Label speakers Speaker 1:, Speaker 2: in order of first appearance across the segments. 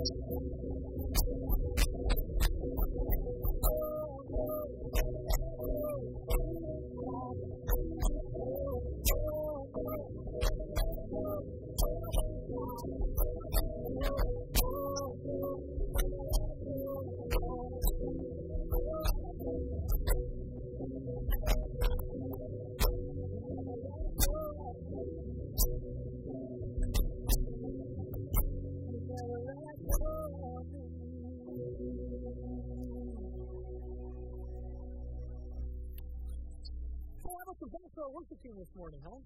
Speaker 1: Thanks for our worship team this morning, huh?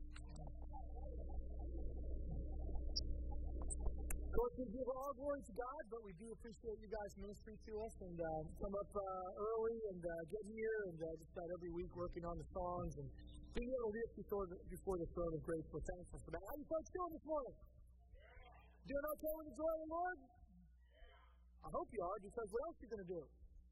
Speaker 1: Of course, we give all glory to God, but we do appreciate you guys ministering to us and come up early and get here and just about every week working on the songs and being able to read before the throne of grace. We're thankful for that. How are you folks doing this morning? Doing okay with the joy of the Lord? I hope you are, because what else are you going to do?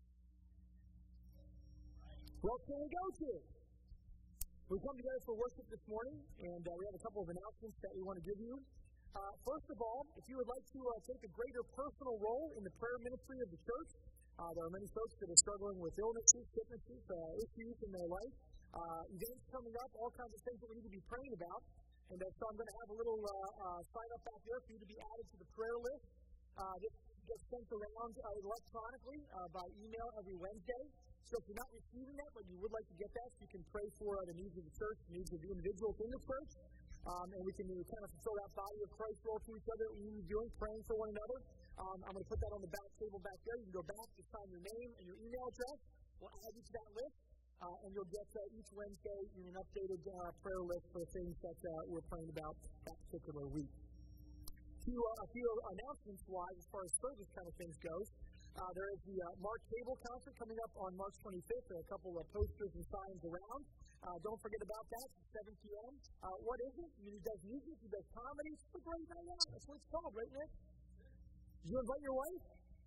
Speaker 1: What else can we go to? We come together for worship this morning, and we have a couple of announcements that we want to give you. First of all, if you would like to take a greater personal role in the prayer ministry of the church, there are many folks that are struggling with illnesses, sicknesses, issues in their life, events coming up, all kinds of things that we need to be praying about. And so I'm going to have a little sign up back there for you to be added to the prayer list. This gets sent around electronically by email every Wednesday. So if you're not receiving that, but you would like to get that, you can pray for the needs of the church, the needs of the individuals in the church, and we can kind of fulfill that body of Christ role to each other that we need to be doing, praying for one another. I'm going to put that on the back table back there. You can go back, just sign your name and your email address. We'll add you to that list, and you'll get each Wednesday an updated prayer list for things that we're praying about that particular week. A few announcements-wise, as far as service kind of things goes. There is the Mark Cable concert coming up on March 25th. There are a couple of posters and signs around. Don't forget about that. It's 7 p.m. What is it? He does music. He does comedy. It's a great night out. That's what it's called, right, Nick? Did you invite your wife?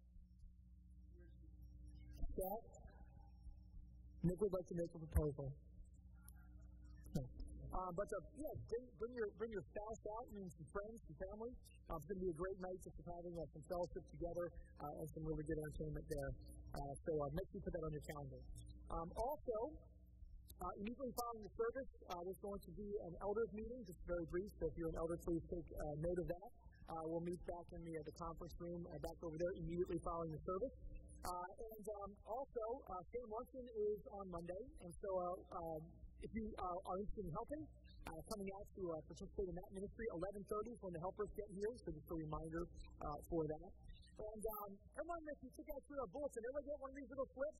Speaker 1: Dad? Nick would like to make a proposal. Bring your spouse out, some friends, some family. It's going to be a great night just having some fellowship together and some really good entertainment there. So make sure you put that on your calendar. Also, immediately following the service, there's going to be an elders meeting, just very brief. So if you're an elder, please take note of that. We'll meet back in the conference room back over there immediately following the service. Also, Sam Luncheon is on Monday, and so if you are interested in helping, coming out to participate in that ministry, 11:30 is when the helpers get here, so just a reminder for that. And everyone, if you took out your bulletin, everybody get one of these little flips?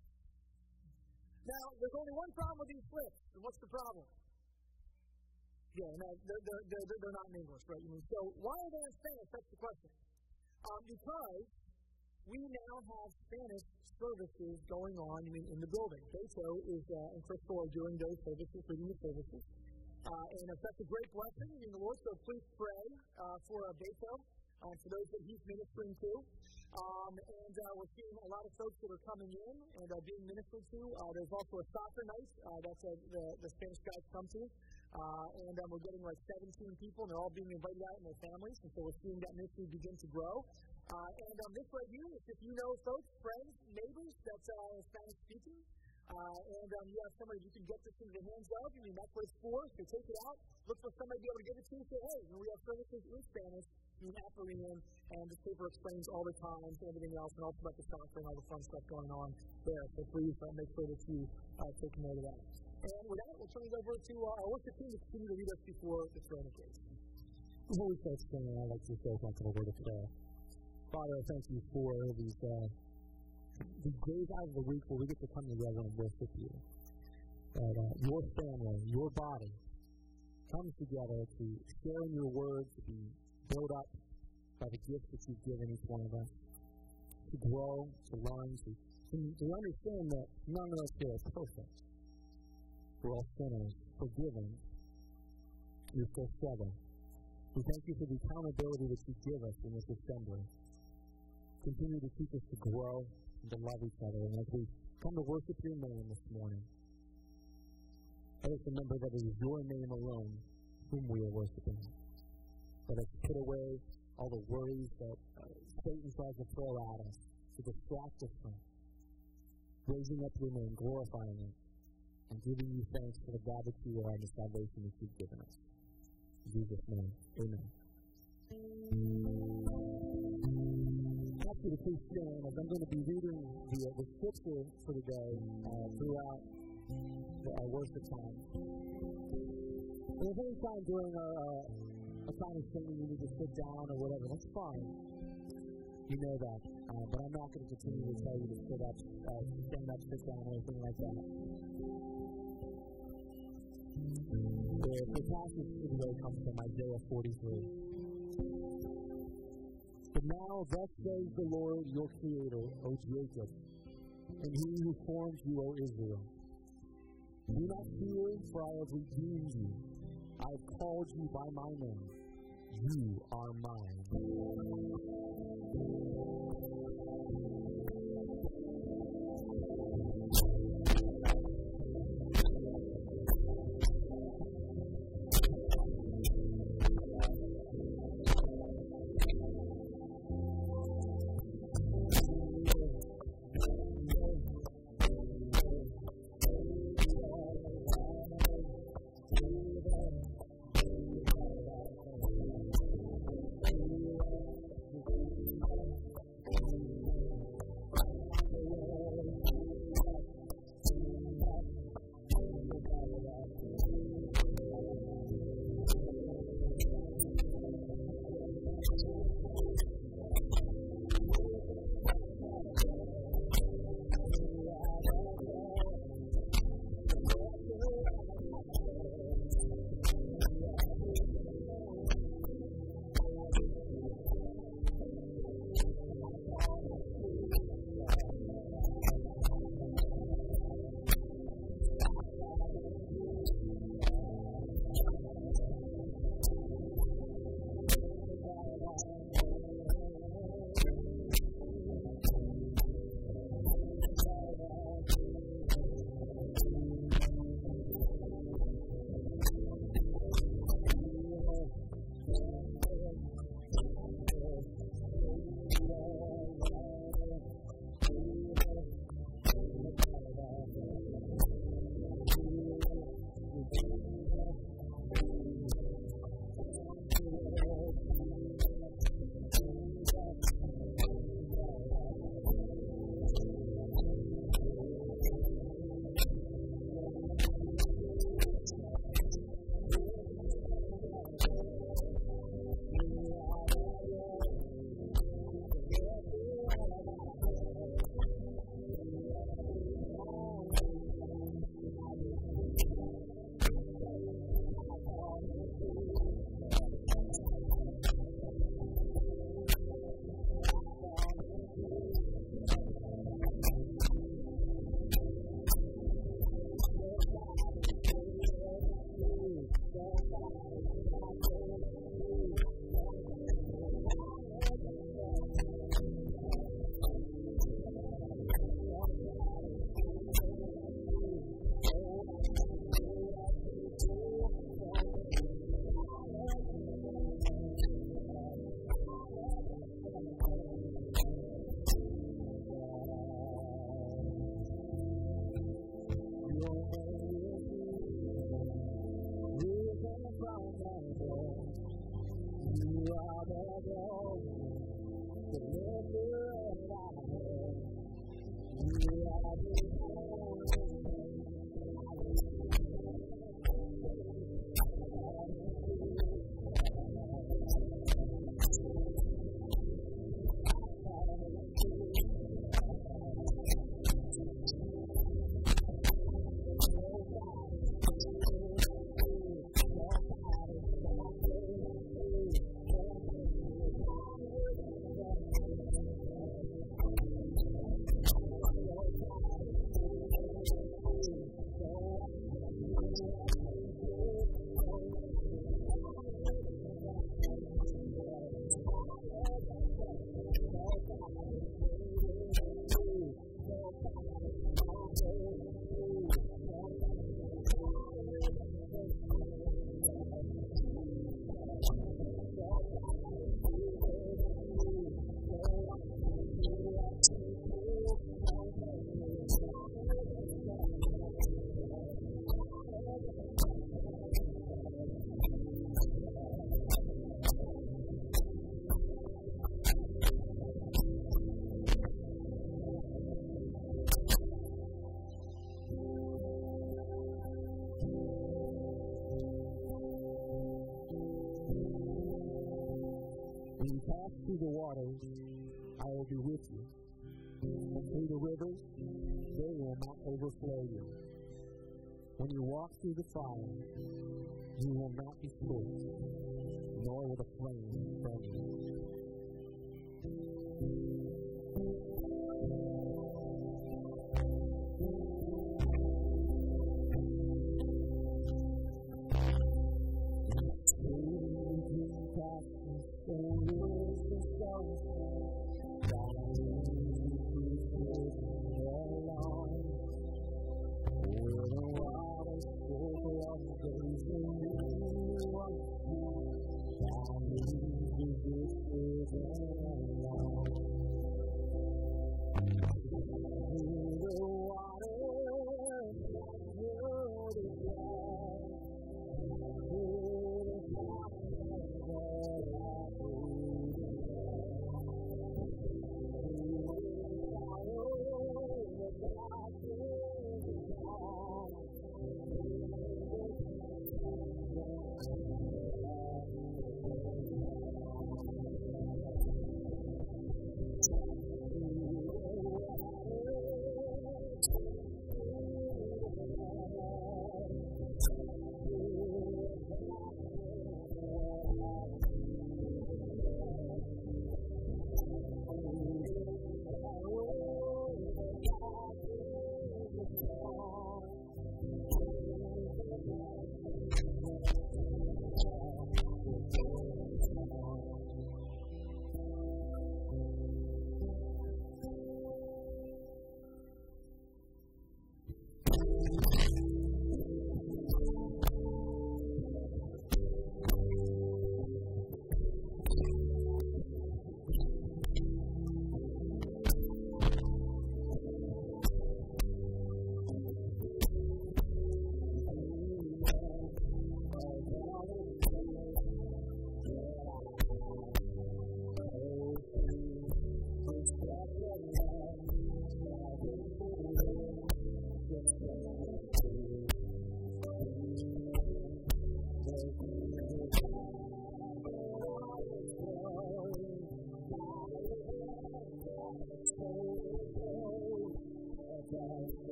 Speaker 1: Now, there's only one problem with these flips, and what's the problem? Yeah, no, they're not in English, right? So why are they in Spanish? That's the question. Because we now have Spanish services going on in the building. Beto is and Crystal are doing those services, leading the services. And that's a great blessing in the Lord, so please pray for Beto, for those that he's ministering to. We're seeing a lot of folks that are coming in and being ministered to. There's also a soccer night that's the Spanish guys come to. We're getting like 17 people, and they're all being invited out and their families, and so we're seeing that ministry begin to grow. This right here, if you know folks, friends, neighbors that's Spanish speaking, you have somebody you can get this into the hands of, that's what it's for, so take it out, look for somebody to be able to give it to you, say, hey, we have services in Spanish, Aparian, and the paper explains all the times and everything else, and also about the soccer and all the fun stuff going on there, so please make sure that you take note of that. And with that, we'll turn it over to our worship team to continue to lead us before the throne of grace.
Speaker 2: Before we start singing, I'd like to say a word of prayer. Father, I thank you for these days out of the week where we get to come together and worship you. That your family, your body, comes together to share in your word, to be built up by the gifts that you've given each one of us, to grow, to learn, to understand that none of us here are perfect. We're all sinners, forgiven. You're still struggling. We thank you for the accountability that you give us in this assembly. Continue to teach us to grow and to love each other. And as we come to worship your name this morning, let us remember that it is your name alone whom we are worshiping. Let us put away all the worries that Satan tries to throw at us to distract us from raising up your name, glorifying it, and giving you thanks for the God that you are and the salvation that you've given us. In Jesus' name, amen. Ask you to please stand as I'm going to be reading the scripture for the day throughout our worship time. And if any time during a time of singing you need to sit down or whatever, that's fine. You know that. But I'm not going to continue to tell you to sit up, stand up, sit down, or anything like that. The passage for today comes from Isaiah 43. But now thus says the Lord your Creator, O Jacob, and He who formed you, O Israel. Do not fear, for I have redeemed you. I have called you by my name. You are mine. When you pass through the waters, I will be with you. And through the rivers, they will not overflow you. When you walk through the fire, you will not be scorched, nor will the flame burn you.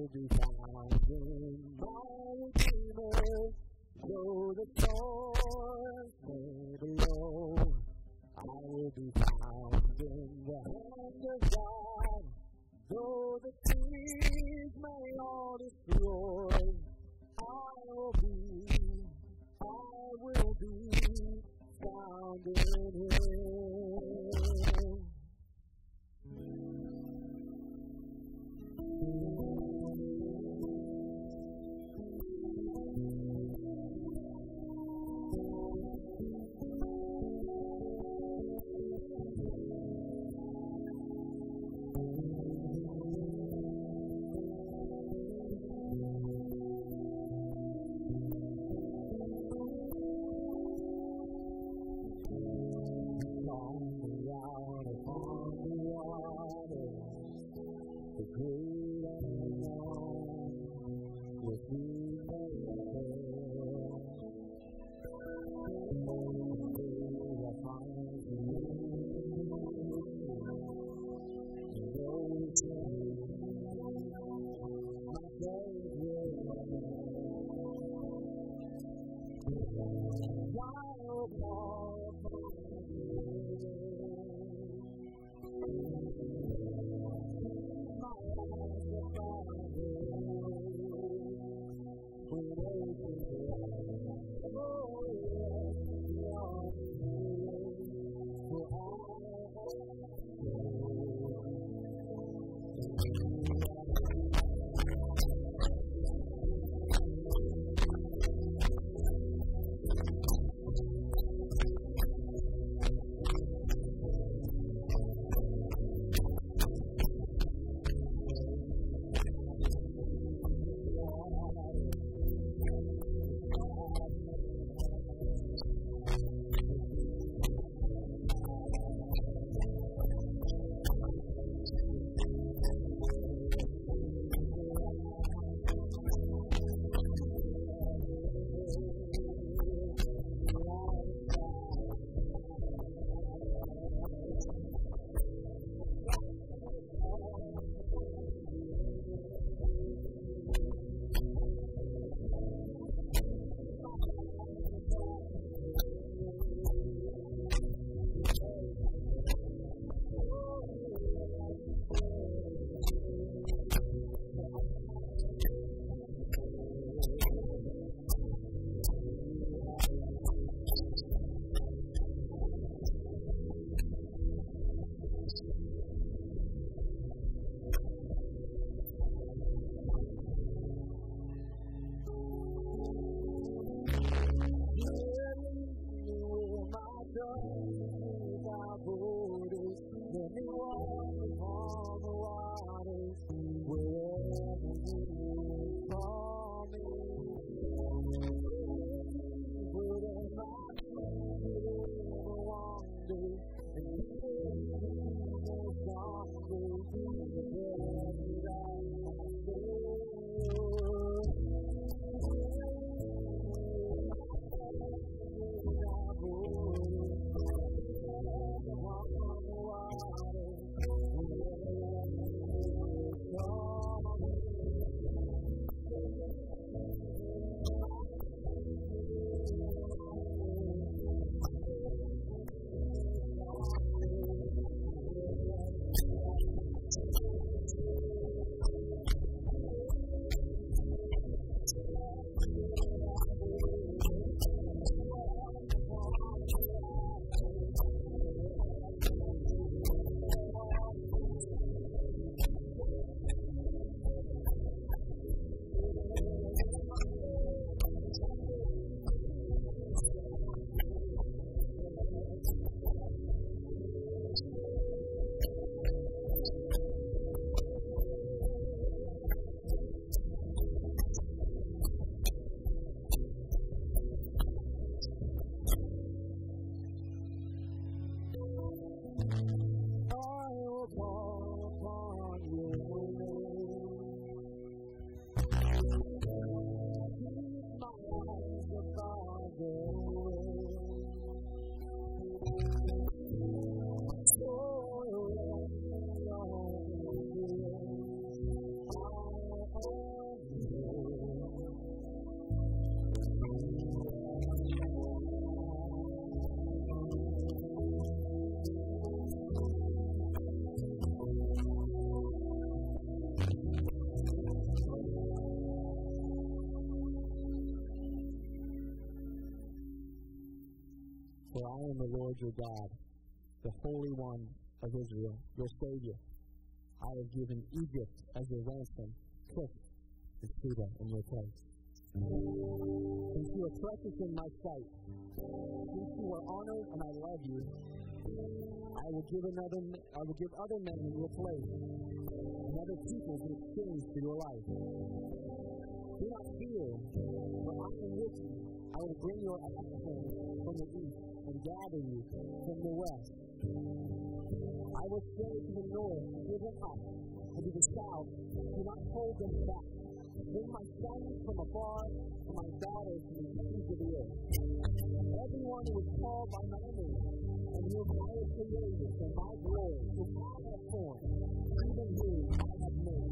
Speaker 2: will be found in my Redeemer. Though the storms may blow, I will be found in the hand of God. Though the trees may all destroy, I will be found in Him. For I am the Lord your God, the Holy One of Israel, your Savior. I have given Egypt as your ransom, Cush and Seba in your place. Since you are precious in my sight, since you are honored and I love you, I will give other men in your place, and other peoples in exchange for your life. Do not fear, for I am with you. I will bring your offspring from the east and gather you from the west. I will say to the north, give them up, and to the south, do not hold them back. Bring my sons from afar, and my daughters from the ends of the earth. Everyone who is called by my name, and whom I have created for my glory, whom I have formed, even who I have made.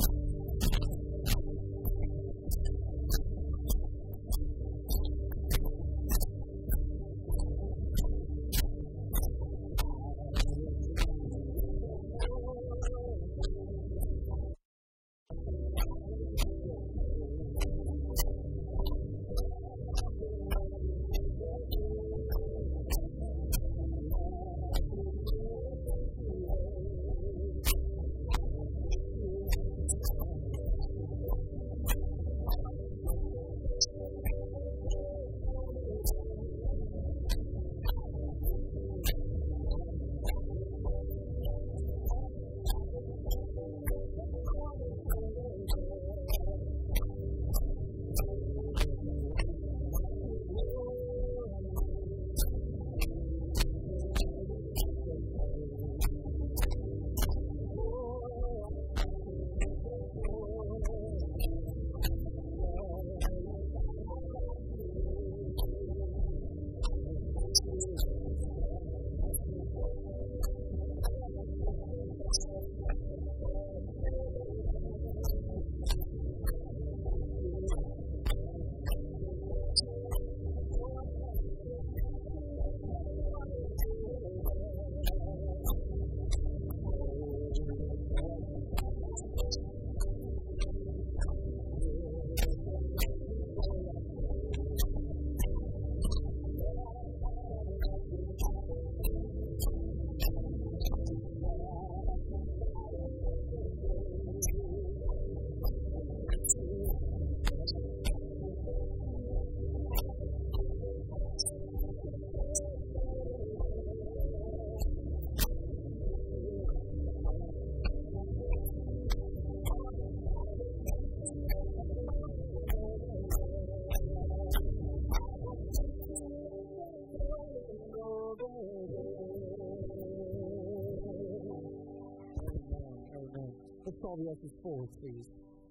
Speaker 2: Let's call the ushers forward, please.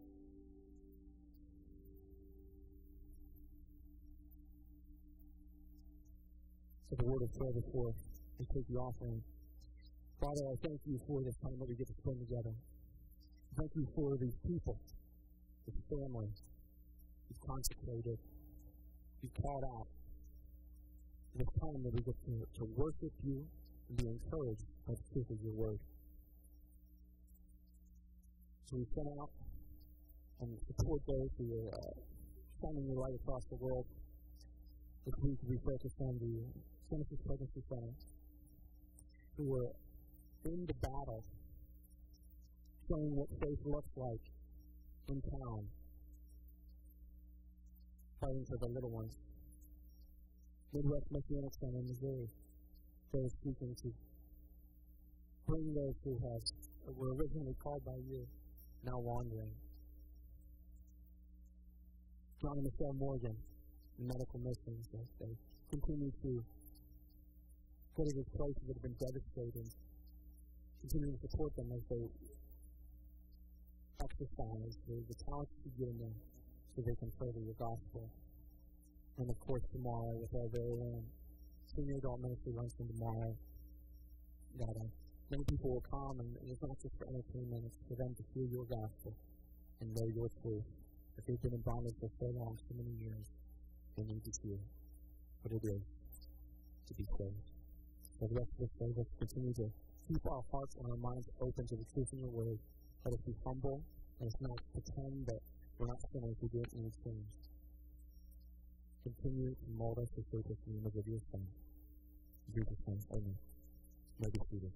Speaker 2: So the word of prayer before we take the offering. Father, I thank you for this time that we get to spend together. Thank you for these people, this family you've consecrated, you've called out. This time that we get to worship you and be encouraged by the truth of your word. So we send out and support those who are shining your light across the world. This week we focus on the Genesis Pregnancy Center, who are in the battle, showing what faith looks like in town, fighting for the little ones. Midwest Messianic Center in Missouri, they're seeking to bring those who were originally called by you, now wandering. John and Michelle Morgan, medical missions, as they continue to go to these places that have been devastating, continue to support them as they exercise the talents you've given them so they can further your gospel. And of course, tomorrow, with our very own senior adult ministry luncheon tomorrow, that many people will come, and it's not just for entertainment, it's for them to hear your gospel and know your truth. If they've been in bondage for so long, so many years, they need to hear what it is to be saved. So the rest of this day, let's continue to keep our hearts and our minds open to the truth in your word. Let us be humble, and let's not pretend that we're not sinners who don't need change. Continue to mold us to shape us in the image of your Son. Jesus' name, amen. May be seated.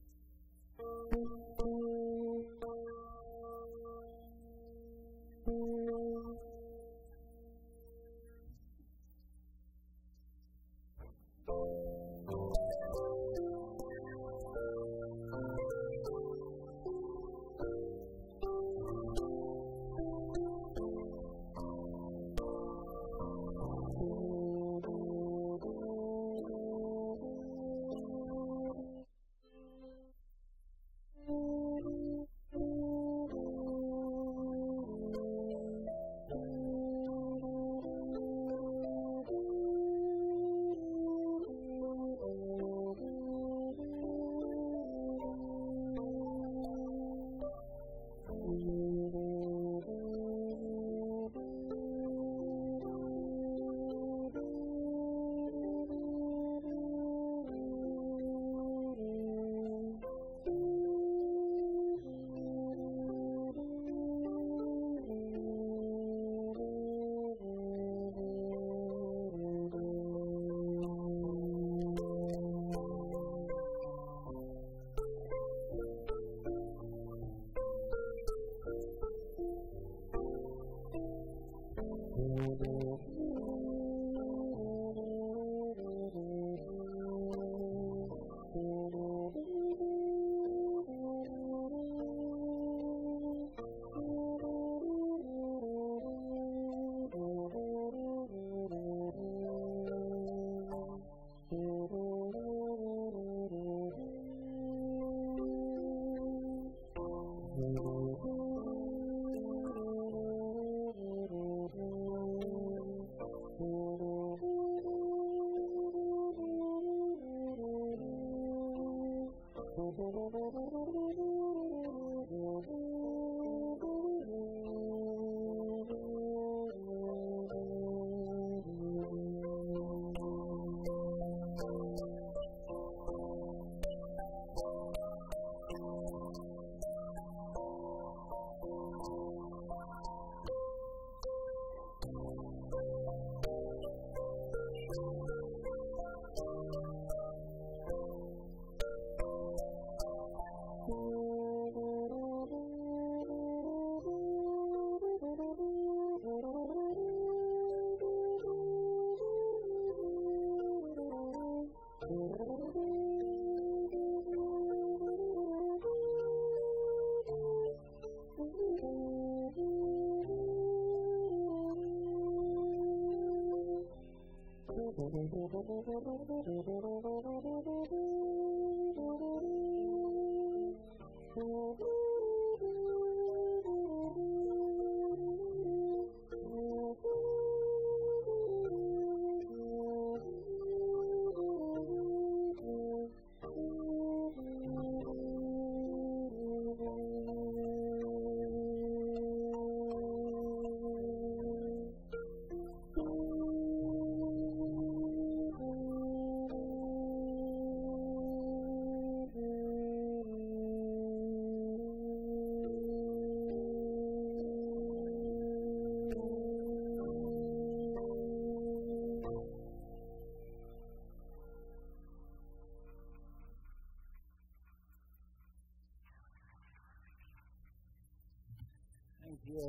Speaker 3: Thank you,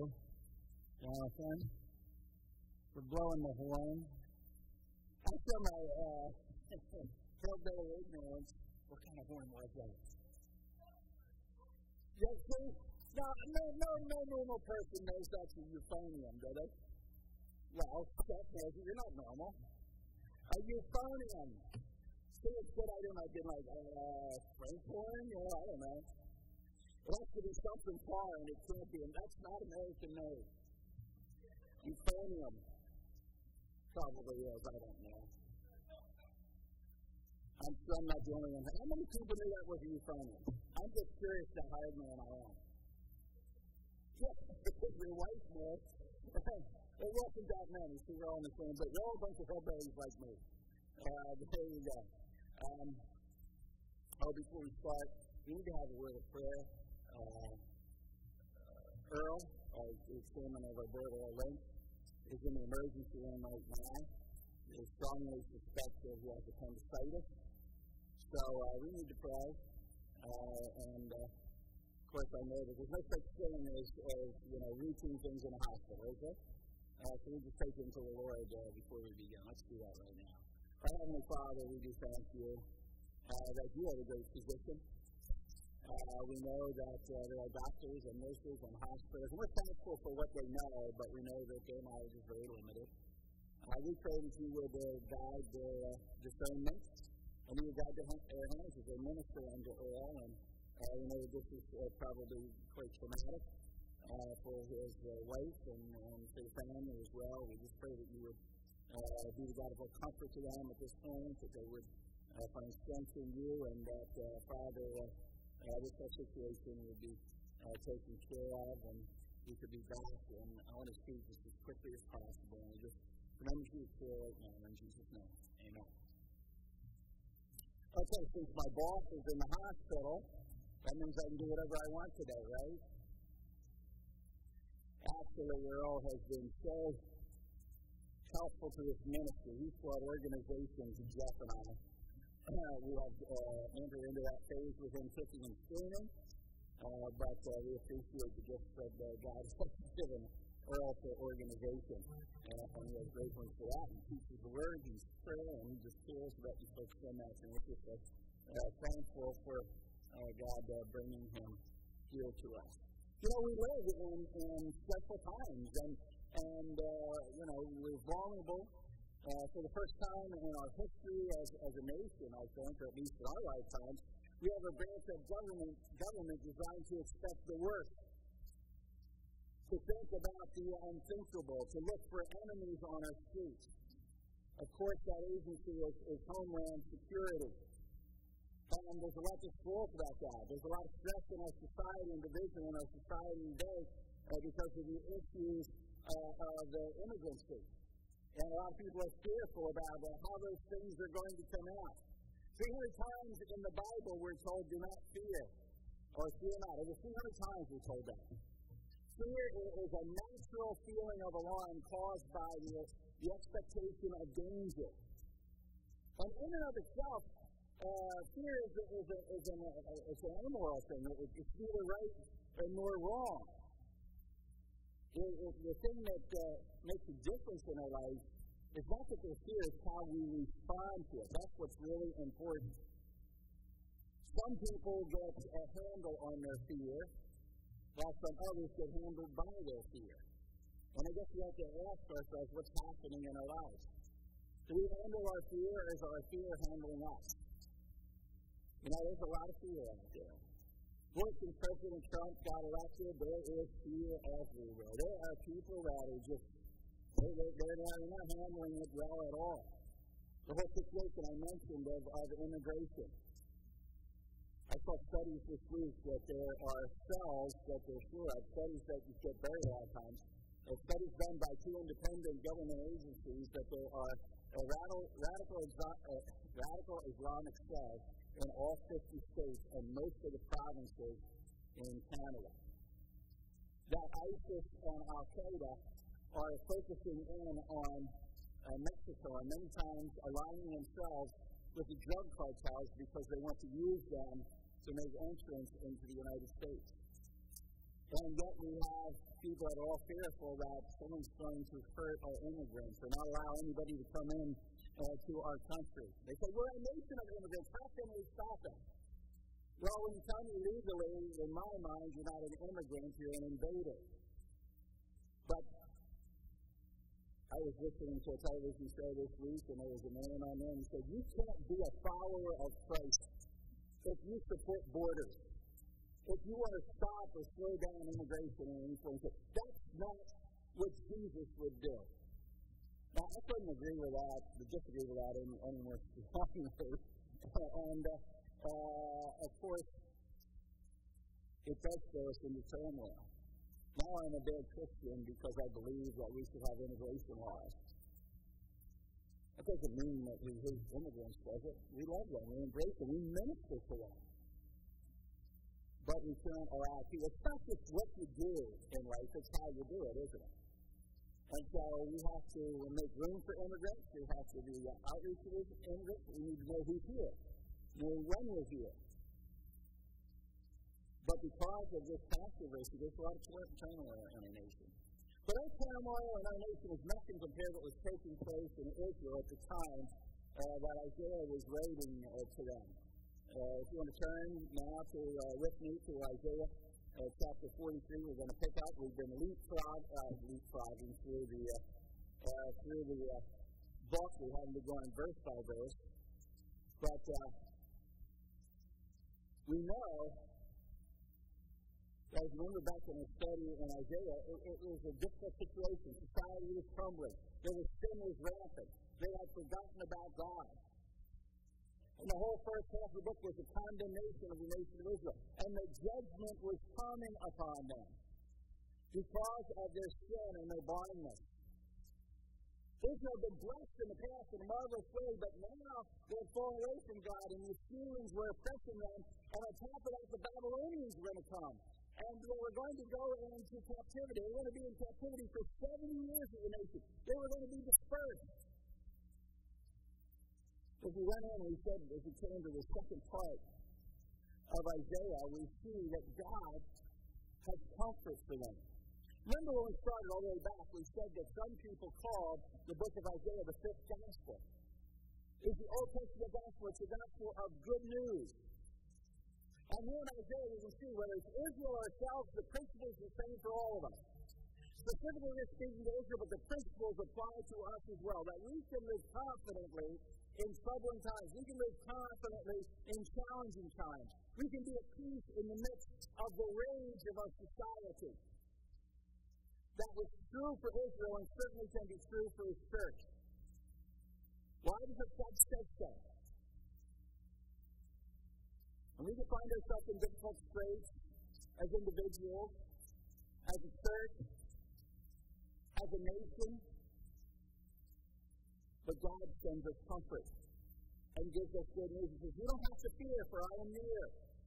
Speaker 3: Jonathan, for blowing the horn. I feel my hillbilly ignorance. What kind of horn was that? Yes, see? No normal person knows that's a euphonium, do they? Well, that tells you you're not normal. A euphonium. See, it's good I didn't get like French horn, I don't know. It has to be something foreign. It can't be, and that's not American made. Euphonium. Probably is, I don't know. I'm sure I'm not the only one. How many people knew that was a euphonium? I'm just curious how hard man I am. Yeah, because your wife knows. It wasn't that many, so we're all in the same, but we're all a bunch of hillbillies like me. There you go. Before we start, we need to have a word of prayer. Earl, is chairman of our board, Earl Lynch, is in the emergency room right now. He is strongly suspected he has appendicitis. So we need to pray. And, of course, I know that there's no such thing as routine things in a hospital, is there? So we just take them to the Lord before we begin. Let's do that right now. Our Heavenly Father, we do thank you that you are the great physician. We know that there are doctors and nurses and hospitals, and we're thankful for what they know, but we know that their knowledge is very limited. We pray that you would guide their discernment, and you would guide their hands as they minister unto all. And we know that this is probably quite traumatic for his wife and for the family as well. We just pray that you would be the God of all comfort to them at this point, that they would find strength in you, and that, Father, this whole situation would be taken care of, and we could be back on his feet just as quickly as possible. And just remember you for right now, in Jesus' name. Amen. Okay, since my boss is in the hospital, that means I can do whatever I want today, right? Actually, Earl has been so helpful to this ministry. He's brought organizations, Jeff and I. We have entered into that phase with him kicking and screaming, but we appreciate the gifts that God has given Earl to organization. And we have great ones for that. He teaches the Word, he's prayer, and he just cares about you folks so much. And we're just thankful for God bringing him here to us. We live in special times, and we're vulnerable. For the first time in our history as a nation, I think, or at least in our lifetimes, we have a branch of government designed to expect the worst, to think about the unthinkable, to look for enemies on our streets. Of course, that agency is Homeland Security. And there's a lot to spoil about that. There's a lot of stress in our society and division in our society today because of the issues of the immigrants. And a lot of people are fearful about how those things are going to come out. 300 times in the Bible we're told, do not fear, or fear not. Over 300 times we're told that. Fear is a natural feeling of alarm caused by the expectation of danger. And in and of itself, fear is an immoral thing. It's neither right nor wrong. The thing that makes a difference in our life is not that there's fear, it's how we respond to it. That's what's really important. Some people get a handle on their fear, while some others get handled by their fear. And I guess we have to ask ourselves what's happening in our lives. Do we handle our fear, or is our fear handling us? There's a lot of fear out there. Since President Trump got elected, there is fear everywhere. There are people that are just, they're not handling it well at all. The whole situation I mentioned of immigration. I saw studies this week that there are cells that they're sure of, studies that you get very lot of times. Studies done by 2 independent government agencies that there are radical Islamic cells in all 50 states and most of the provinces in Canada. That ISIS and Al-Qaeda are focusing in on Mexico and many times aligning themselves with the drug cartels because they want to use them to make entrance into the United States. And yet we have people that are all fearful that someone's going to hurt our immigrants or not allow anybody to come in to our country. They say, we're a nation of immigrants. How can we stop them? Well, when you come illegally, in my mind, you're not an immigrant, you're an invader. But I was listening to a television show this week, and there was a man on there, and he said, you can't be a follower of Christ if you support borders. If you want to stop or slow down immigration and anything, that's not what Jesus would do. Now, I couldn't agree with that, disagree with that any more strongly. And, of course, it does throw us into turmoil. Now I'm a bad Christian because I believe that we should have immigration laws. That doesn't mean that we hate immigrants, does it? We love them. We embrace them. We minister to them. But we shouldn't allow people. It's not just what you do in life, it's how you do it, isn't it? And so we have to make room for immigrants. We have to do outreach to immigrants. We need to know who's here. when was here. But because of this controversy, there's a lot of turmoil in our nation. But that turmoil in our nation is nothing compared to what was taking place in Israel at the time that Isaiah was writing to them. If you want to turn now with me to Isaiah chapter 43, we're going to pick up. We've been leapfrogging through the book. We haven't been going verse by verse. But we know, as you remember back in the study in Isaiah, it was a difficult situation. Society was crumbling. Sin was rampant. They had forgotten about God. And the whole first half of the book was a condemnation of the nation of Israel. And the judgment was coming upon them because of their sin and their blindness. Israel had been blessed in the past in a marvelous way, but now they had fallen away from God, and the Assyrians were oppressing them. And on top of that, the Babylonians were going to come. And they were going to go into captivity. They were going to be in captivity for 70 years as a nation. They were going to be dispersed. As we went in, we said, as we came to the second part of Isaiah, we see that God has comfort for them. Remember when we started all the way back, we said that some people called the book of Isaiah the fifth gospel. It's the Old Testament gospel. It's the gospel of good news. And here in Isaiah, we can see whether it's Israel or ourselves, the principle is the same for all of us. Specifically, we're speaking to Israel, but the principles apply to us as well, that we can live confidently in troubling times. We can live confidently in challenging times. We can be at peace in the midst of the rage of our society. That was true for Israel and certainly can be true for His church. Why does the text say so? And we can find ourselves in difficult straits as individuals, as a church, as a nation. But God sends us comfort and gives us good news. He says, you don't have to fear, for I am near.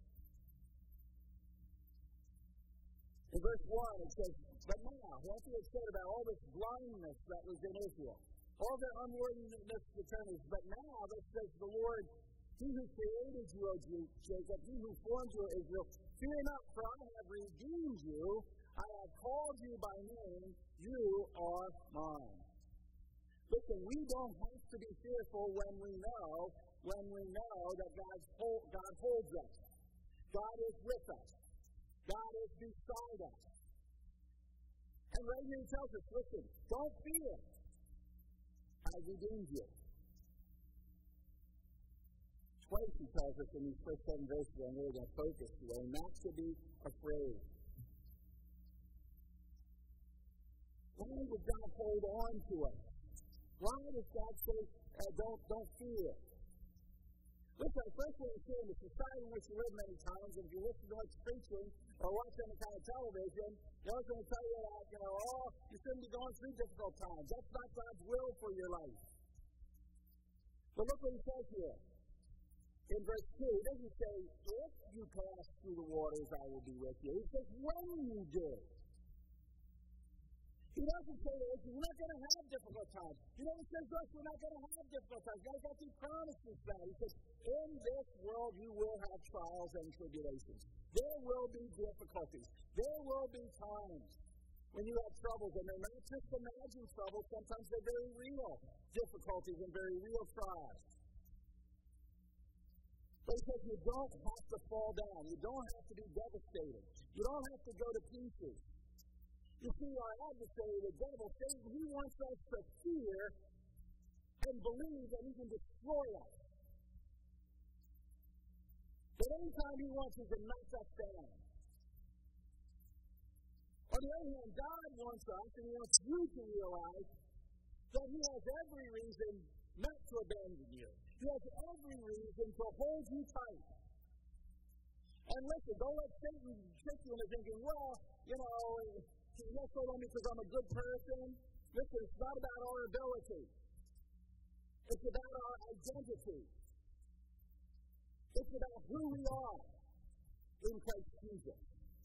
Speaker 3: In verse 1, it says, but now, after it said about all this blindness that was in Israel, all their unworthiness to turn is, but now, this says the Lord, He who created you, O Jacob, He who formed you, O Israel, fear not, for I have redeemed you. I have called you by name. You are mine. Listen, we don't have to be fearful when we know that God holds us. God is with us. God is beside us. And right here He tells us, listen, don't fear. I redeemed you. Twice He tells us in these first 7 verses, I'm really going to focus today, not to be afraid. Why would God hold on to us? Why does God say, don't fear? Listen, first thing we see in the society in which we live many times, and if you listen to what's preaching or watch any kind of television, they're always going to tell you that, you shouldn't be going through difficult times. That's not God's will for your life. But look what He says here. In verse 2, He doesn't say, if you pass through the waters, I will be with you. He says, when you do. He doesn't say to us, you're not going to have difficult times. He says to us, we're not going to have difficult times. God actually promises that. He says, in this world you will have trials and tribulations. There will be difficulties. There will be times when you have troubles, and they're not just imagined troubles. Sometimes they're very real difficulties and very real trials. But He says you don't have to fall down. You don't have to be devastated. You don't have to go to pieces. You see, our adversary, the devil, Satan, he wants us to fear and believe that he can destroy us. But anytime he wants to knock us down. On the other hand, God wants us, and He wants you to realize that He has every reason not to abandon you. He has every reason to hold you tight. And listen, don't let Satan trick you into thinking, He must hold on because I'm a good person. Listen, it's not about our ability. It's about our identity. It's about who we are in Christ Jesus.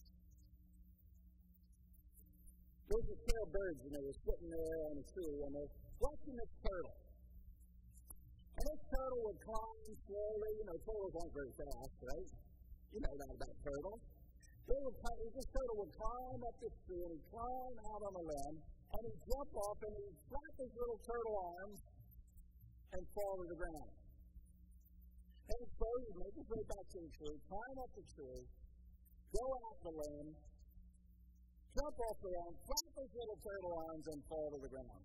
Speaker 3: There's a pair of birds, and they were sitting there on a tree, and they're watching this turtle. And this turtle would climb slowly. Turtles aren't very fast, right? You know that about turtles. This turtle would climb up this tree, and he'd climb out on the limb, and he'd jump off, and he'd flap his little turtle arms and fall to the ground. And so he'd make his way back to the tree, climb up the tree, go out the limb, jump off the limb, flap his little turtle arms, and fall to the ground.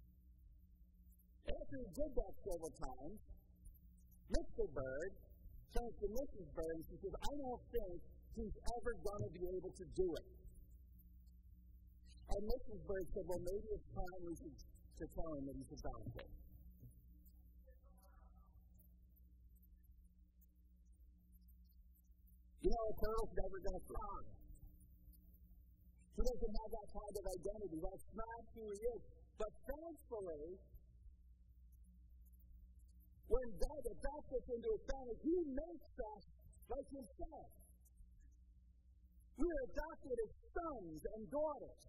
Speaker 3: After he did that several times, Mr. Bird turns to Mrs. Bird and she says, I don't think he's ever going to be able to do it. And Mrs. Bird said, well, maybe it's time we should tell him that he's adopted. A turtle's never going to fly. He doesn't have that kind of identity. That's not who he is. But thankfully, when God adopts us into his family, he makes us like himself. We are adopted as sons and daughters.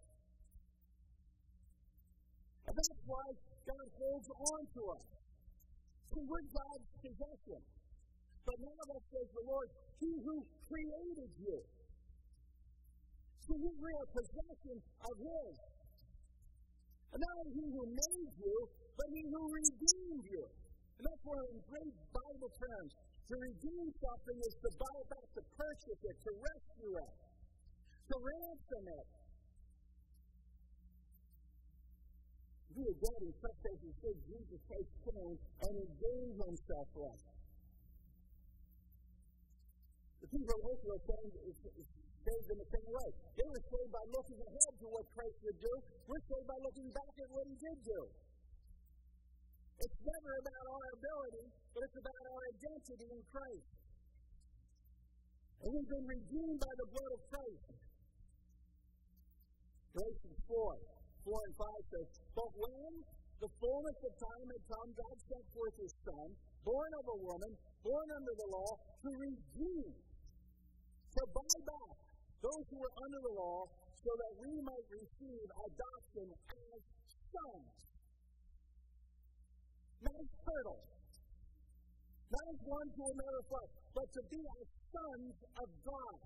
Speaker 3: And that's why God holds on to us. See, we're God's possession. But now that says the Lord, he who created you. So we are a possession of his. And not only he who made you, but he who redeemed you. And that's one of the great Bible terms. To redeem something is to buy it back, to purchase it, to rescue it, to ransom it. We are dead in such cases, Jesus Christ came and he gave himself for us. The people of Israel saved in the same way. They were saved by looking ahead to what Christ would do. We're saved by looking back at what he did do. It's never about our ability, but it's about our identity in Christ. And we've been redeemed by the blood of Christ. Galatians 4 and 5 says, but when the fullness of time had come, God sent forth his Son, born of a woman, born under the law, to redeem, to buy back those who were under the law, so that we might receive adoption as sons. Not as turtles, not as one to another flesh, but to be as sons of God.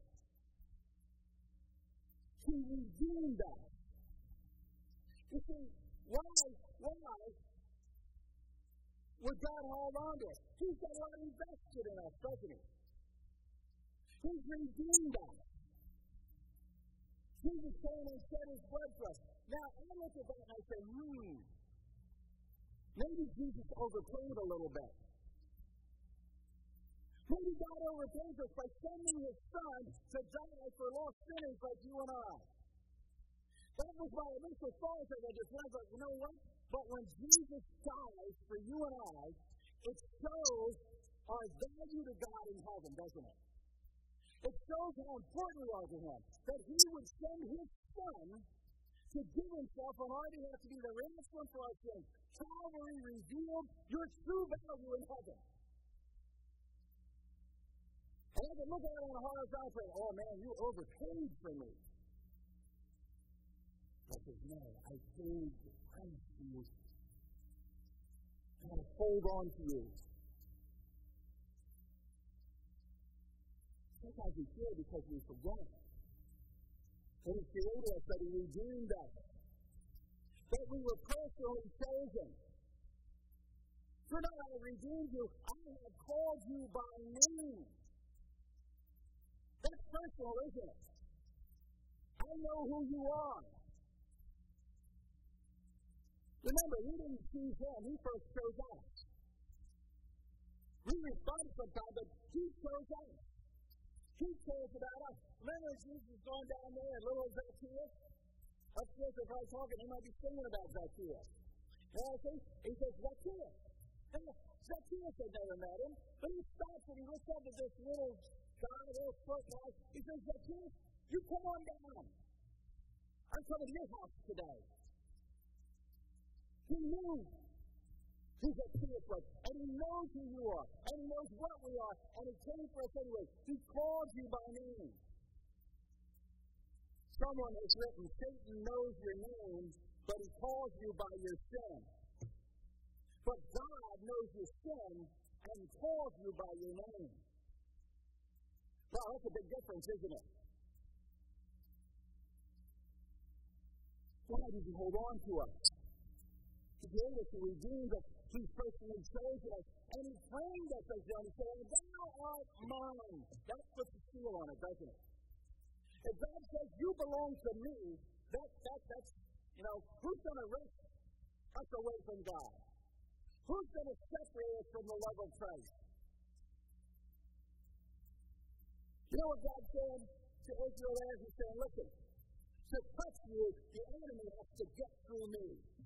Speaker 3: He redeemed us. You see, why would God hold on to us? He's got a lot invested in us, doesn't he? He's redeemed us. Jesus came and shed his blood for us. Now, I look at that and I say, maybe Jesus overpaid a little bit. Maybe God overpaid us by sending his Son to die for lost sinners like you and I. That was my initial thought as I just went, but you know what? But when Jesus dies for you and I, it shows our value to God in heaven, doesn't it? It shows how important we are to him, that he would send his Son to give himself on our behalf to be the ransom for our sins. Calvary revealed your true value in heaven. And I can look at it on a horizontal and say, oh man, you overpaid for me. I said, no, I paid the price for you. I'm going to hold on to you. Sometimes we feel because we forget. That he created us, that he redeemed us. That we were personally chosen. For not I have redeemed you, I have called you by name. That's personal, isn't it? I know who you are. Remember, we didn't choose him. He first chose us. We respond sometimes, but he chose us. He cares about us. Remember, Jesus is going down there and little Zacchaeus? Upstairs, if I was talking, he might be singing about Zacchaeus. You know what I think? He says, Zacchaeus. And Zacchaeus had never met him, but he stops and he looks up at this little guy, little short guy. He says, Zacchaeus, you come on down. I'm coming to your house today. He knew who Zacchaeus was, and he knows who you are, and he knows what we are, and he came for us anyway. He called you by name. Someone has written, Satan knows your name, but he calls you by your sin. But God knows your sin and calls you by your name. Well, that's a big difference, isn't it? Why did He hold on to us? He gave us, He redeemed us, He personally chose us, and He claimed us as His own, saying, "Thou art mine." That puts a seal on it, doesn't it? If God says, "You belong to me," that's, who's going to rip us away from God? Who's going to separate us from the love of Christ? You know what God said to Israel there? He said, "Listen, to touch you, the enemy has to get through me."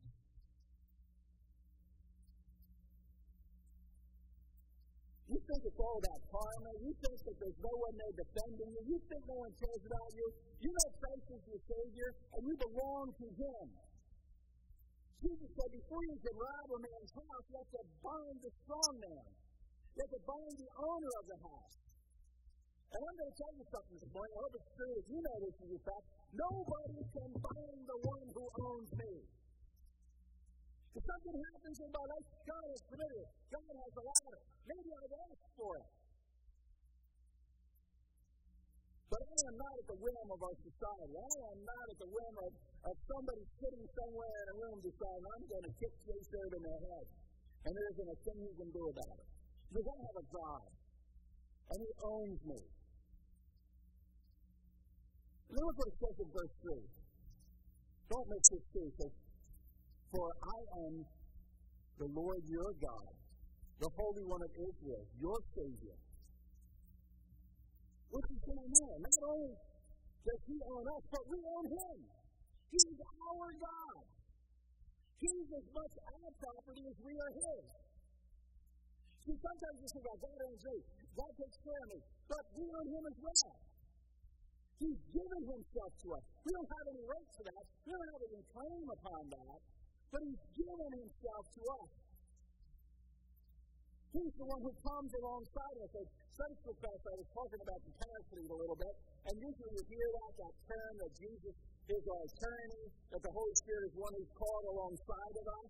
Speaker 3: You think it's all about karma. You think that there's no one there defending you. You think no one cares about you. You know Christ is your Savior, and you belong to Him. Jesus said, before you can rob a man's house, you have to bind the strong man. You have to bind the owner of the house. And I'm going to tell you something this morning. I hope it's true that you know this is your fact. Nobody can bind the one who owns me. If something happens in my life, God has permitted it. God has allowed it. Maybe I've asked for it. But I am not at the whim of our society. I am not at the whim of somebody sitting somewhere in a room deciding, "I'm going to kick J-Shirt in their head." And there isn't a thing you can do about it. Because I have a God. And He owns me. And look what it says in verse 3. Don't miss this too. It says, "For I am the Lord your God, the Holy One of Israel, your Savior." What's He saying there? Not only does He own us, but we own Him. He's our God. He's as much our property as we are His. See, sometimes you think, "God owns me. God takes care of me." But we own Him as well. He's given Himself to us. We don't have any right to that. We don't have any claim upon that. But He's given Himself to us. He's the one who comes alongside us. As Sunday school class, I was talking about the Paraclete a little bit, and usually you hear that term that Jesus is our attorney, that the Holy Spirit is one who's called alongside of us.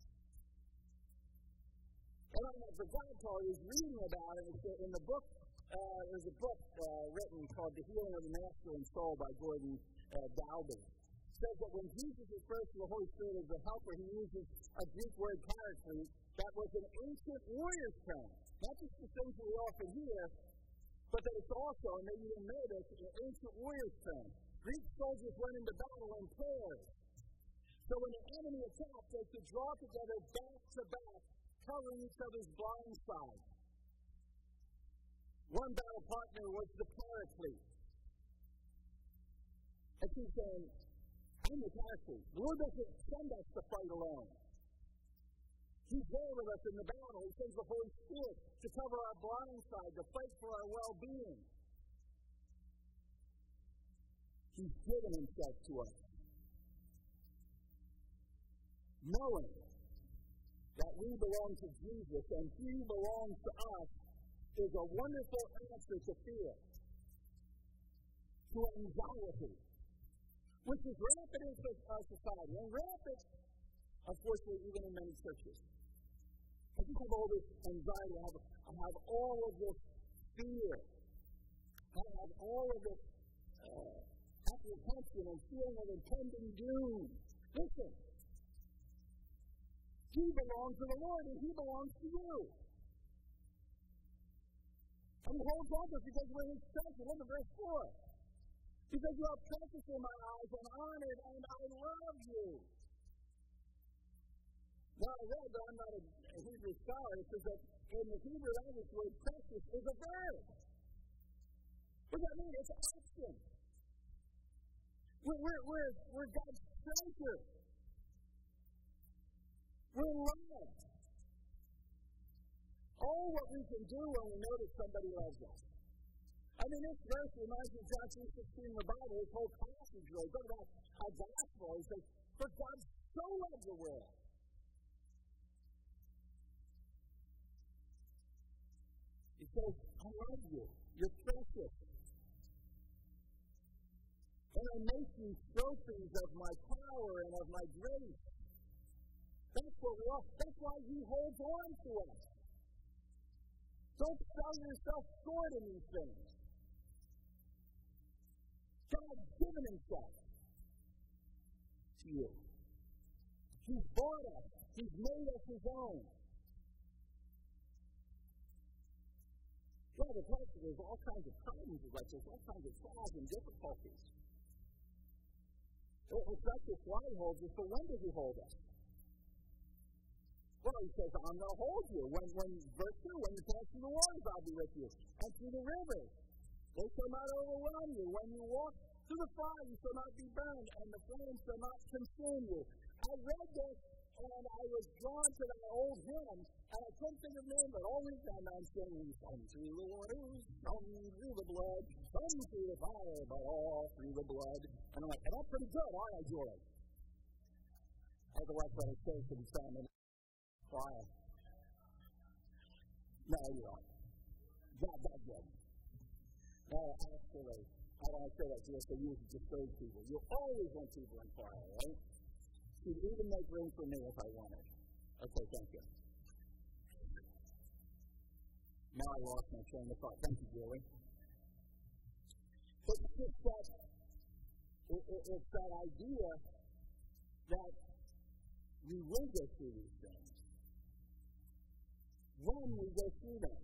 Speaker 3: And I forgot to I was reading about it in the book. There's a book written called The Healing of the Master and Soul by Gordon Dalbey. It says that when Jesus refers to the Holy Spirit as a helper, He uses a Greek word, Paraclete, that was an ancient warrior's term. Not just the things that we often hear, but that it's also, and maybe you didn't know this, an ancient warrior's term. Greek soldiers went into battle in pairs. So when the enemy attacked, they could draw together back to back, covering each other's blind side. One battle partner was the Paraclete. And she's saying, "I'm the Paraclete. The Lord doesn't send us to fight alone. He's there with us in the battle. He sends the Holy Spirit to cover our blind side, to fight for our well-being." He's given Himself to us. Knowing that we belong to Jesus and He belongs to us is a wonderful answer to fear, to anxiety, which is rampant in our society, and rampant, unfortunately, even in many churches. I just have all this anxiety. I have all of this fear. I have all of this apprehension and feeling of impending doom. Listen, you belong to the Lord, and He belongs to you. And He holds on to us because we're His treasure. Look at verse 4. Because you are precious in my eyes and honored, and I love you. Now, I read that I'm not a Hebrew scholar. It says that in the Hebrew language, the word precious is a verb. What does that mean? It's action. We're God's treasure. We're loved. All what we can do when we know that somebody loves us. I mean, this verse reminds me of John 3:16 in the Bible. This whole passage really talking about a gospel. He says, "For God so loved the world." He says, "I love you. You're precious. And I make you trophies of my power and of my grace." That's why he holds on to us. Don't sell yourself short in these things. God's given himself to you. He's bought us. He's made us his own. Yeah, the fact that there's all kinds of problems with life, there's all kinds of trials and difficulties. It's not just why he holds us, but when does he hold us? Well, he says, I'm going to hold you. Verse 2, when you pass through the waters, I'll be with you. And through the rivers, they shall not overwhelm you. When you walk through the fire, you shall not be burned, and the flames shall not consume you. I read this, and I was drawn to that old hymn, and I couldn't think of the name, but all week I'm singing, some through the waters, some through the blood, some through the fire, but all through the blood. And I'm like, and that's pretty good, aren't I, Julie? Otherwise, I say to be found in fire. No, you aren't. That good. No, actually, I don't say that just to use it to discourage people. You always want people in fire, right? You'd even make room for me if I wanted. Okay, thank you. Now I lost my train of thought. Thank you, Julie. It's just that, it's that idea that we will go through these things. When we go through them.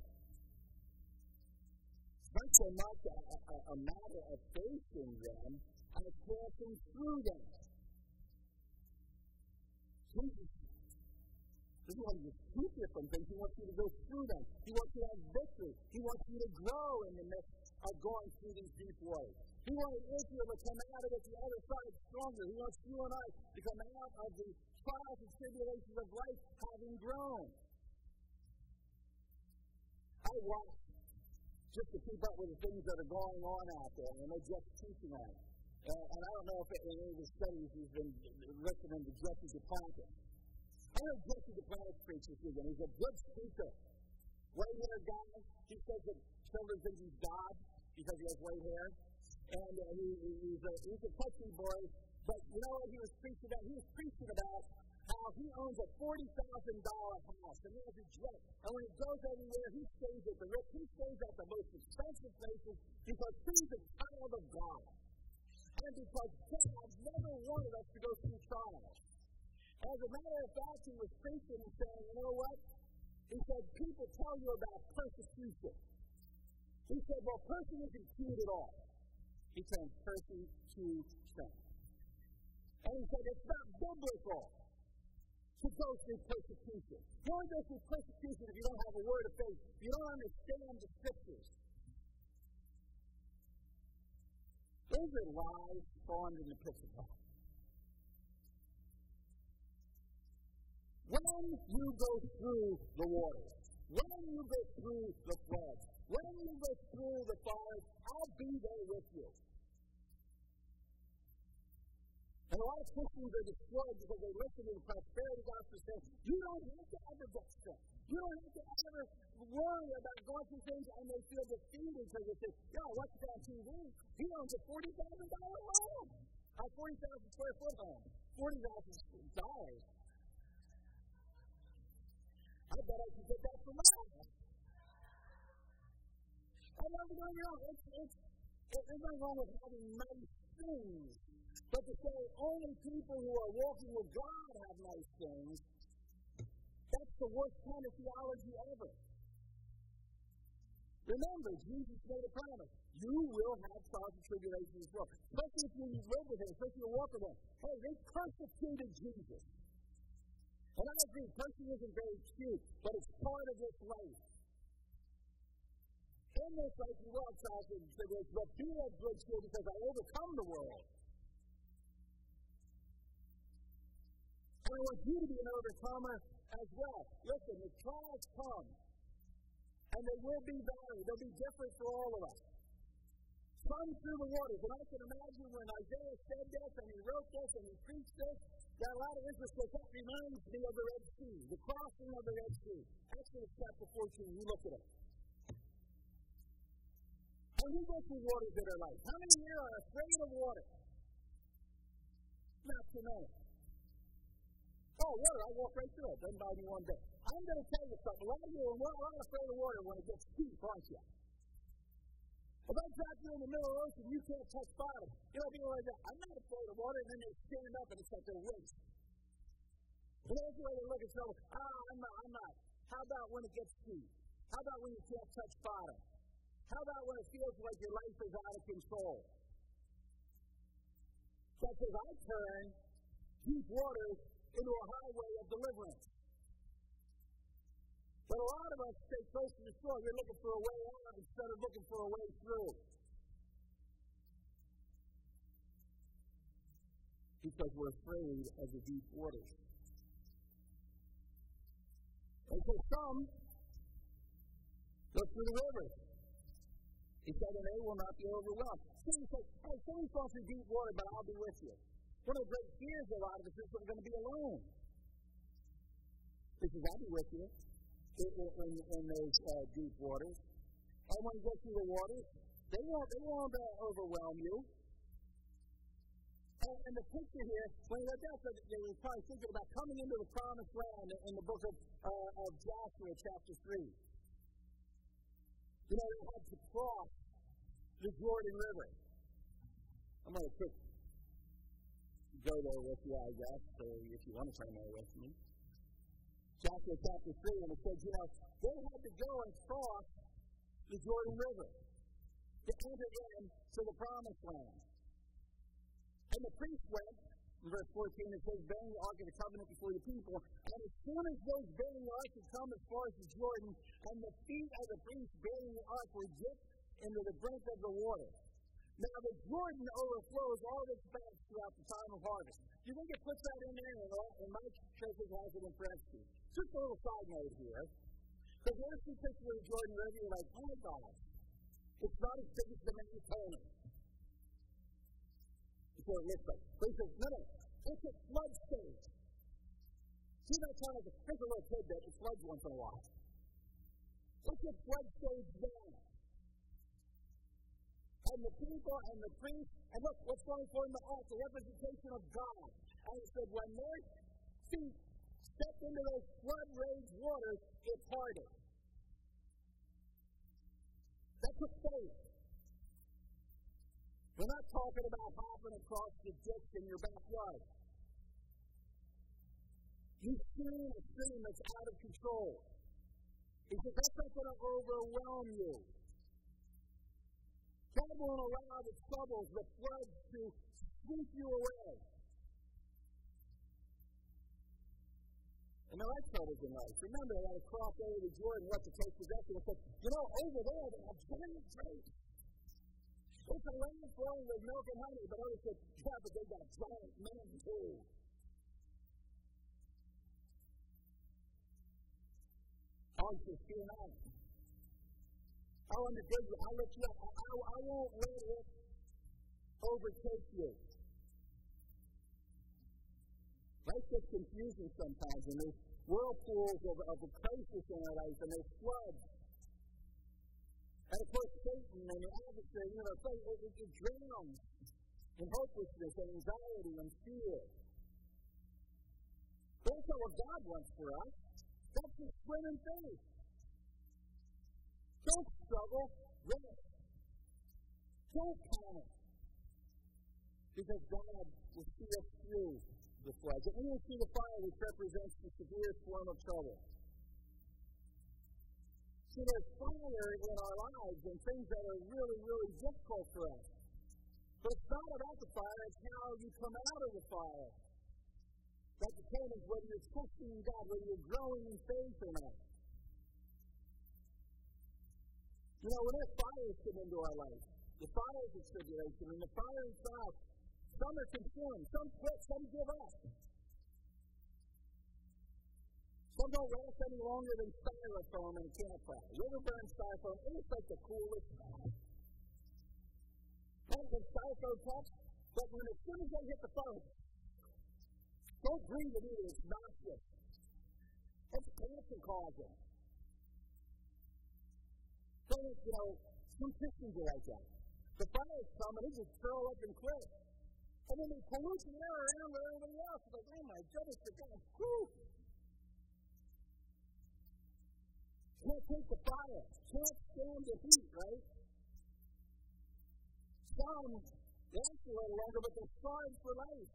Speaker 3: It's not so much a matter of facing them as passing through them. Jesus doesn't want you to keep you from things. He wants you to go through them. He wants you to have victory. He wants you to grow in the midst of going through these deep waters. He wanted Israel to come out of it the other side stronger. He wants you and I to come out of the trials and tribulations of life having grown. I watch just to keep up with the things that are going on out there, and they're just teaching on it. And I don't know if in any of the studies you've been listening to Jesse Duplantis. I heard Jesse Duplantis preach this weekend. He's a good speaker. White-haired guy. He says that children think he's God because he has white hair. And he's a touchy boy. But you know what he was preaching about? He was preaching about how he owns a $40,000 house, and he has a jet. And when he goes everywhere, he stays at the rich. He stays at the most expensive places because he's a child of God. And because God never wanted us to go through trials. As a matter of fact, he was preaching and saying, you know what? He said, people tell you about persecution. He said, well, person isn't cute at all. He said, persecution. And he said, it's not biblical to go through persecution. You only go through persecution if you don't have a word of faith. You don't understand the scriptures. Those are lies spawned in the pits of hell. When you go through the waters, when you go through the floods, when you go through the fires, I'll be there with you. And a lot of Christians are destroyed because they listen to the prosperity gospel saying, you don't have to ever get stressed. You don't have to ever worry about going through things, and they feel defeated because they say, yo, what's that on TV? He owns a $40,000 home. A 40,000 square foot home. $40,000. I bet I could get that for mine. I never know, there's nothing wrong with having nice things. But to say only people who are walking with God have nice things, that's the worst kind of theology ever. Remember, Jesus made a promise. You will have trials and tribulations as well. Especially if you live with him, especially if you walk with him. Hey, they persecuted Jesus. And I agree, cursing isn't very cute, but it's part of this life. In this life, you will have trials and tribulations, but be of good cheer because I overcome the world. I want you to be an overcomer as well. Listen, the trials come, and they will be varied. They'll be different for all of us. Some through the waters, and I can imagine when Isaiah said this, and he wrote this, and he preached this, that a lot of Israel said, that reminds me of the Red Sea, the crossing of the Red Sea. Exodus chapter 14, you look at it. And we go through waters in our life. How many here are afraid of water? Not too many. Oh, Oh, water, I walk right through it. Doesn't bother me one bit. I'm going to tell you something. A lot of you are not afraid of water when it gets deep, aren't you? If I drop you in the middle of the ocean, you can't touch bottom. You know, people like that. I'm not afraid of water, and then they stand up and it's like they're waist. And that's the way they look at trouble. I'm not. How about when it gets deep? How about when you can't touch bottom? How about when it feels like your life is out of control? That's as I turn deep waters into a highway of deliverance. But a lot of us stay close to the shore. We're looking for a way out instead of looking for a way through. Because we're afraid of the deep waters. And so some go through the rivers. He said, and they will not be overwhelmed. Some say, hey, someone's going through deep water, but I'll be with you. One of the great fears of a lot of us is that we're going to be alone. He says, I'll be with you in those deep waters. And when you go through the waters, they won't overwhelm you. And the picture here, when you look at that, they were probably thinking about coming into the promised land in the book of Joshua, chapter 3. You know, they had to cross the Jordan River. I'm going to go there with you, I guess, so if you want to turn there with me. Joshua chapter 3, and it says, you know, they had to go and cross the Jordan River to enter into the promised land. And the priest went, in verse 14, it says, bearing the ark of the covenant before the people. And as soon as those bearing the ark had come as far as the Jordan, and the feet of the priest bearing the ark were dipped into the brink of the water. Now the Jordan overflows all of its banks throughout the time of harvest. Do you think it puts that in there? And my church has it in parentheses. Just a little side note here. Because once you picture the Jordan River, you're like, oh my God, it's not as big as the Minnesota. That's what it looks like. But he says, no, it's a flood stage. See that kind of a little tidbit, it floods once in a while. It's a flood stage then. And the people and the priests, and look, what's going for in the ark, the representation of God. And he said, when their feet stepped into those flood-raged waters, it parted. That's a faith. We're not talking about hopping across the ditch in your backyard. You've seen a stream that's out of control. He said, that's not going to overwhelm you. God won't allow the troubles, the floods to sweep you away. And there are troubles in life. Remember, they had to cross over the Jordan, what to take possession. They said, you know, over there they have giant grapes. It's a land flowing with milk and honey. But others said, yeah, but they got giant men too. Oh, he says, fear not. I'll undertake you. I'll lift you up. I won't let it overtake you. Life gets confusing sometimes, and there's whirlpools of a crisis in our life, and there's floods. And of course, Satan and the adversary, you know, it drowns in hopelessness and anxiety and fear. But that's not what God wants for us. That's to swim in faith. Don't struggle, rest. Don't panic. Because God will see us through the floods. And we will see the fire, which represents the severest form of trouble. See, there's fire in our lives and things that are really, really difficult for us. But it's not about the fire, it's how you come out of the fire. That determines whether you're trusting in God, whether you're growing in faith or not. You know, when there's fires come into our life, the fires of tribulation and the fire in trials, some are consumed, some quit, some give up. Some don't last any longer than styrofoam in a campfire. You ever burn styrofoam? It looks like the coolest stuff. And the styrofoam cups, but as soon as they hit the phone, don't breathe it either, it's noxious. It's cancer causing. So, you know, some Christians are like that. The fires come and they just curl up and quit. And then they pollute the air around with everybody else. It's like, oh my goodness, the guy, whew. Can't take the fire. Can't stand the heat, right? Some last a little longer, but they're scarred for life.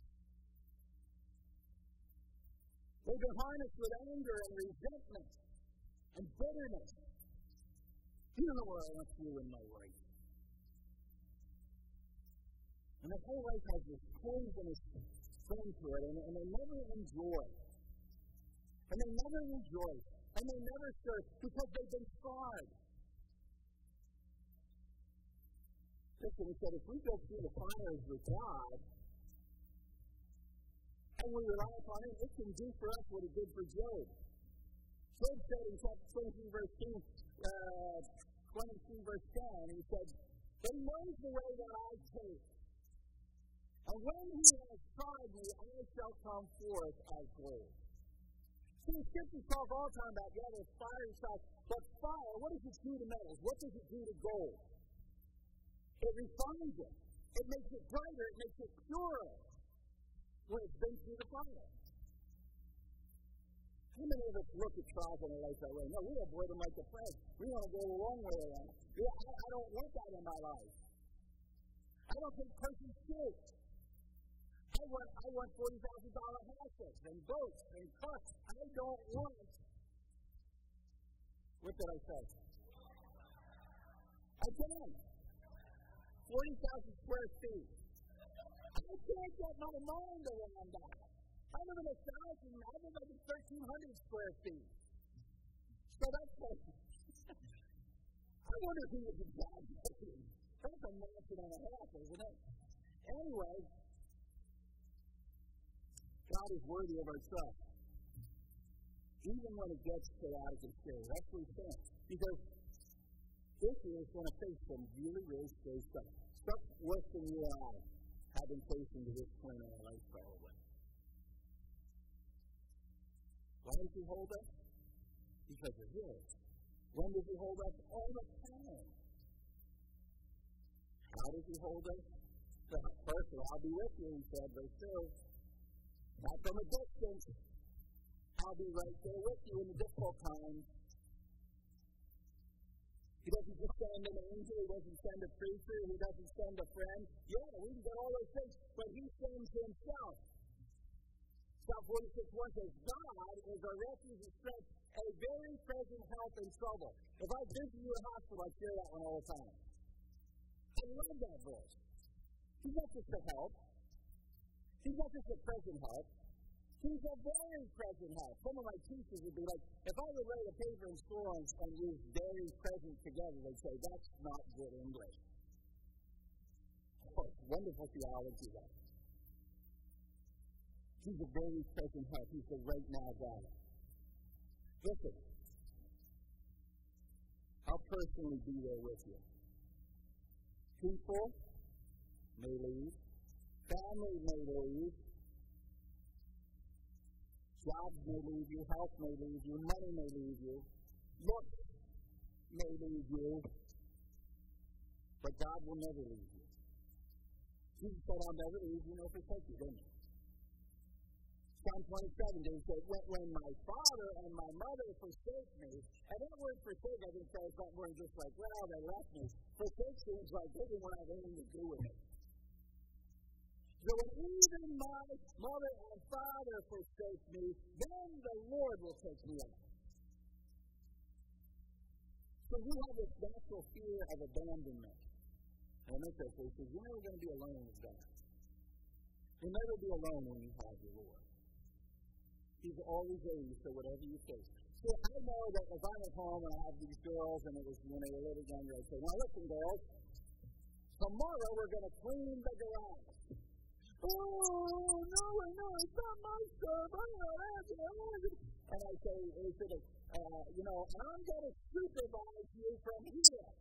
Speaker 3: They've been harnessed with anger and resentment and bitterness. You don't know where I went through in my life. And their whole life has this poisonous thing to it, and they never enjoy. And they never rejoice. And they never serve because they've been scarred. Listen, he said, if we go through the fires with God, and we rely upon Him, it can do for us what it did for Job. Job said in chapter 23, verse 23, verse 10, he said, He knows the way that I take. And when He has tried me, I shall come forth as gold. See, the scriptures talk all the time about, yeah, there's fire inside. But fire, what does it do to metals? What does it do to gold? It refines it. It makes it brighter. It makes it purer when it's been through the fire. How many of us look at trials in our life that way? No, we avoid them like the plague. We want to go the long way around. Yeah, I don't want that in my life. I don't take personal shit. I want $40,000 houses and boats and cars. I don't want. What did I say? Again, 40,000 square feet. I can't get my mind around that. I live in 1,000. I live in 1,300 square feet. So that's like, I wonder who was exaggerating. That's a mansion and a half, isn't it? Anyway, God is worthy of our trust. Even when it gets chaotic and scary. That's what He's saying. Because this year is going to face some really, really scary stuff. Stuff worse than you and I have been facing to this point in our life, probably. Why does He hold us? Because of His. When does He hold us? All the time. How does He hold us? First, I'll be with you, He said, verse 2. Not from a distance. I'll be right there with you in the difficult times. He doesn't just send an angel. He doesn't send a preacher. He doesn't send a friend. Yeah, we can get all those things, but He sends Himself. Psalm 46:1 says, God is our refuge and strength, a very present help in trouble. If I visit you in a hospital, I share that one all the time. I love that verse. He's not just a help. He's not just a present help. He's a very present help. Some of my teachers would be like, if I would write a paper in school and use very present together, they'd say, that's not good English. Oh, wonderful theology, that. He's a very present help. He's the right now God. Listen, I'll personally be there with you. People may leave. Family may leave. Jobs may leave you. Health may leave you. Money may leave you. Looks may leave you. But God will never leave you. Jesus said, I'll never leave you nor forsake you, didn't He? Psalm 27, David said, when my father and my mother forsake me, and that word forsake, I think that's that word just like, well, they left me. Forsake seems like they didn't want to have anything to do with it. So when even my mother and father forsake me, then the Lord will take me up. So we have this natural fear of abandonment. And in this case, he says, you're never going to be alone with God. You'll never be alone when you have your Lord. He's always there for whatever you face. So I know that if I'm at home and I have these girls, and it was when they were little younger, I say, now listen, girls, tomorrow we're going to clean the garage. Oh, no, it's not my stuff. I'm not asking. And I say, and I'm going to supervise you from here.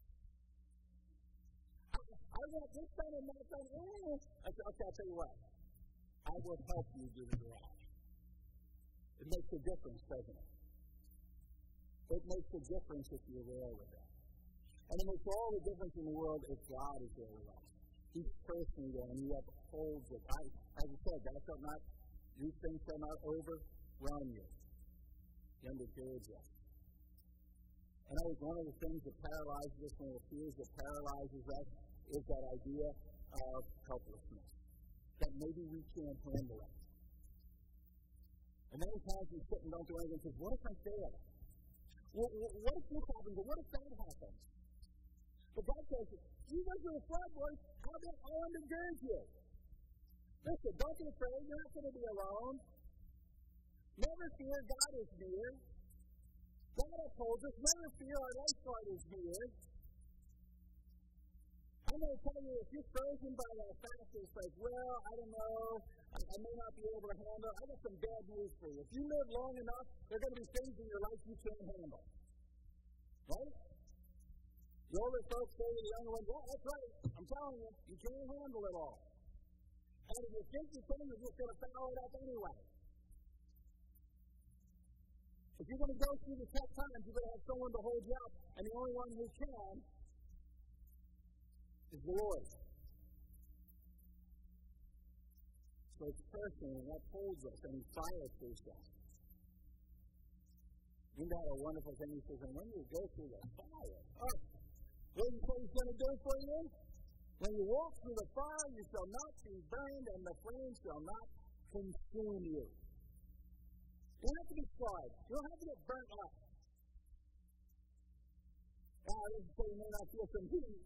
Speaker 3: I want this done and that done. I said, okay, I'll tell you what. I will help you do the garage. It makes a difference, doesn't it? It makes a difference if you're there with that. And it makes all the difference in the world if God is there with us. each person there, and you uphold it. As I said, thou shalt not, these things shall not overwhelm you. You undergird you. And I think one of the things that paralyzes us, one of the fears that paralyzes us, is that idea of helplessness. That maybe we can't handle it. And many times we sit and don't do anything because what if I fail? What if this happens? Or what if that happens? But God says, you go through the flood, boys, I'll undergird you. Listen, don't be afraid. You're not going to be alone. Never fear, God is near. God upholds us. Never fear, our lifeguard is near. I'm going to tell you, if you're frozen by that fact, it's like, well, I don't know, I may not be able to handle it. I got some bad news for you. If you live long enough, there are going to be things in your life you can't handle. Right? The older folks say to the younger ones, well, that's right. I'm telling you, you can't handle it all. And if you think you can, you're just going to foul it up anyway. If you're going to go through the tough times, you're going to have someone to hold you up, and the only one who can is the Lord. So it's personal, and that holds us, and He fireproofs us. Isn't that a wonderful thing? He says, and when you go through the fire, what do you say He's going to do for you? When you walk through the fire, you shall not be burned, and the flames shall not consume you. You don't have to be fried. You don't have to get burnt up. This is so you may not feel some heat.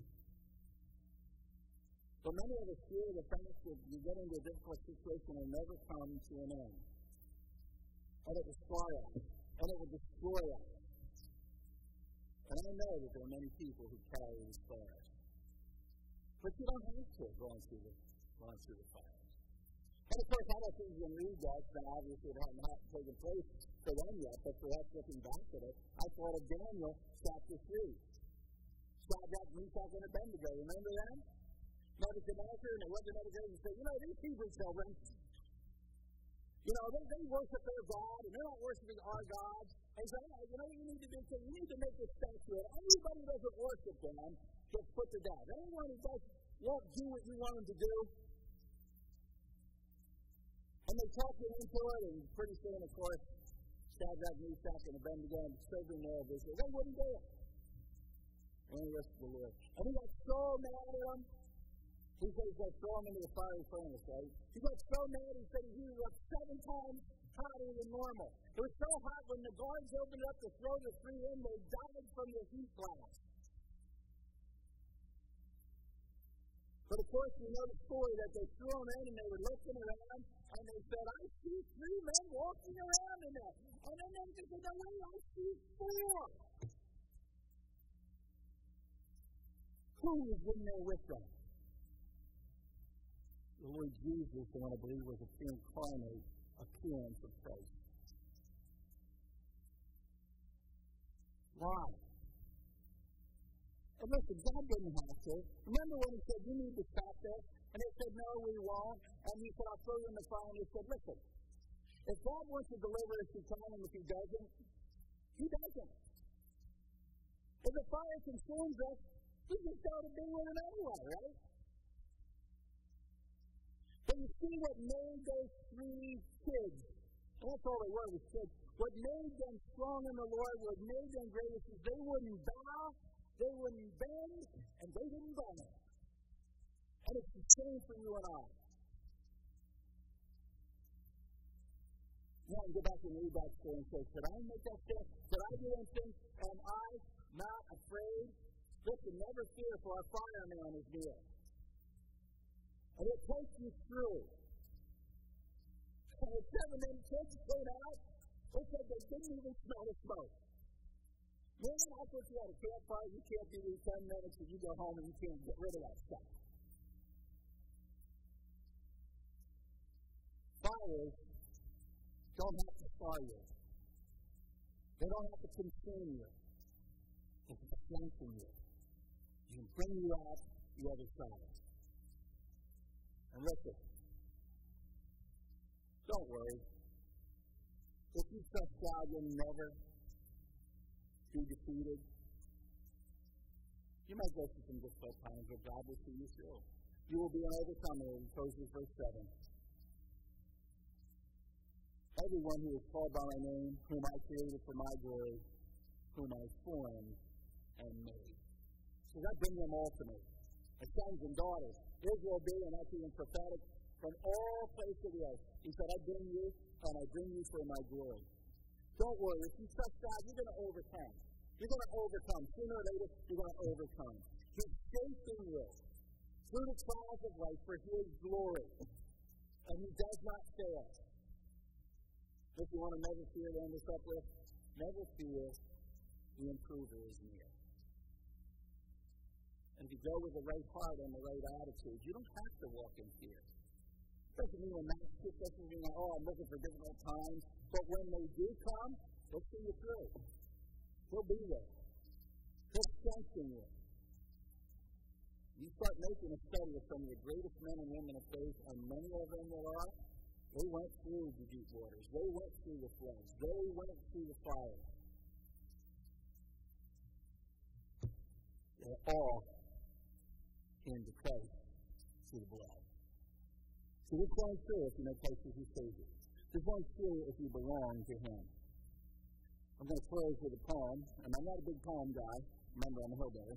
Speaker 3: But many of us fear the fact that you get into a difficult situation will never come to an end. And it will fly us. And it will destroy us. And I know that there are many people who carry these fires. But you don't have to going through the fire. And of course, I don't think you can read that, and obviously it hadn't taken place for them yet, but for us looking back at it, I thought of Daniel chapter 3. Shadrach, Meshach, and Abednego. Remember that? Nebuchadnezzar, and it wasn't Nebuchadnezzar, and said, these Hebrew children, they worship their God, and they're not worshiping our God. And so, what you need to do? So you need to make a statue. Anybody who doesn't worship them gets put to death. Anyone who won't do what you want them to do. And they talk you into it, and pretty soon, of course, Shadrach, Meshach, and Abednego, and serving there, they said, they wouldn't do it. And he listened to the Lord. And he got so mad at them. He said he's going to throw him into the fiery furnace, right? He got so mad, he said he was 7 times hotter than normal. It was so hot when the guards opened up to throw the 3 in, they died from the heat blast. But of course, we know the story that they threw him in and they were looking around and they said, I see 3 men walking around in there. And then they said, no, wait, I see 4. Who was in there with them? The Lord Jesus, the one I believe was a pre-incarnate appearance of Christ. Why? And listen, God didn't have to. Remember when He said, you need to stop this? And they said, no, we won't. And He said, I'll throw you in the fire. And He said, listen, if God wants to deliver us, He can. And if He doesn't, He doesn't. If the fire consumes us, we just got to be with it anyway, right? But you see what made those 3 kids, and that's all they were, was kids, what made them strong in the Lord, what made them great is they wouldn't bow, they wouldn't bend, and they didn't bend. And it's the same for you and I. Now, go back and read that story and say, could I make that step? Could I do anything? Am I not afraid? Listen, never fear, for our fireman is near. And it takes you through. And the 7 men kids came out, they said they didn't even smell the smoke. Man, I thought you had a campfire, you can't do these 10 minutes, and you go home and you can't get rid of that stuff. Fires don't have to scar you. They don't have to consume you. They can strengthen you. They can bring you out the other side. And listen, don't worry. If you trust God, you'll never be defeated. You might go through some difficult times, but God will see you through. You will be an overcomer, in Ephesians verse 7. Everyone who is called by my name, whom I created for my glory, whom I formed and made. So I bring them all to me, as sons and daughters. Israel being, and that's even prophetic, from all places of the earth. He said, I bring you, and I bring you for my glory. Don't worry. If you trust God, you're going to overcome. You're going to overcome. Sooner or later, you're going to overcome. He's shaping you through the trials of life for His glory. And He does not fail. If you want to never fear, to end this up with, never fear, the improver is near. And if you go with the right heart and the right attitude, you don't have to walk in fear. Doesn't mean we're masochists, doesn't mean, I'm looking for difficult times. But when they do come, they'll see you through. He'll be there. He'll strengthen you. You start making a study of some of the greatest men and women of faith, and many of them there are, they went through the deep waters. They went through the floods. They went through the fire. They're all into Christ through the blood. So this one's true if you know Christ as your Savior. This one's true if you belong to Him. I'm going to close with a poem, and I'm not a big poem guy. Remember, I'm a hillbilly.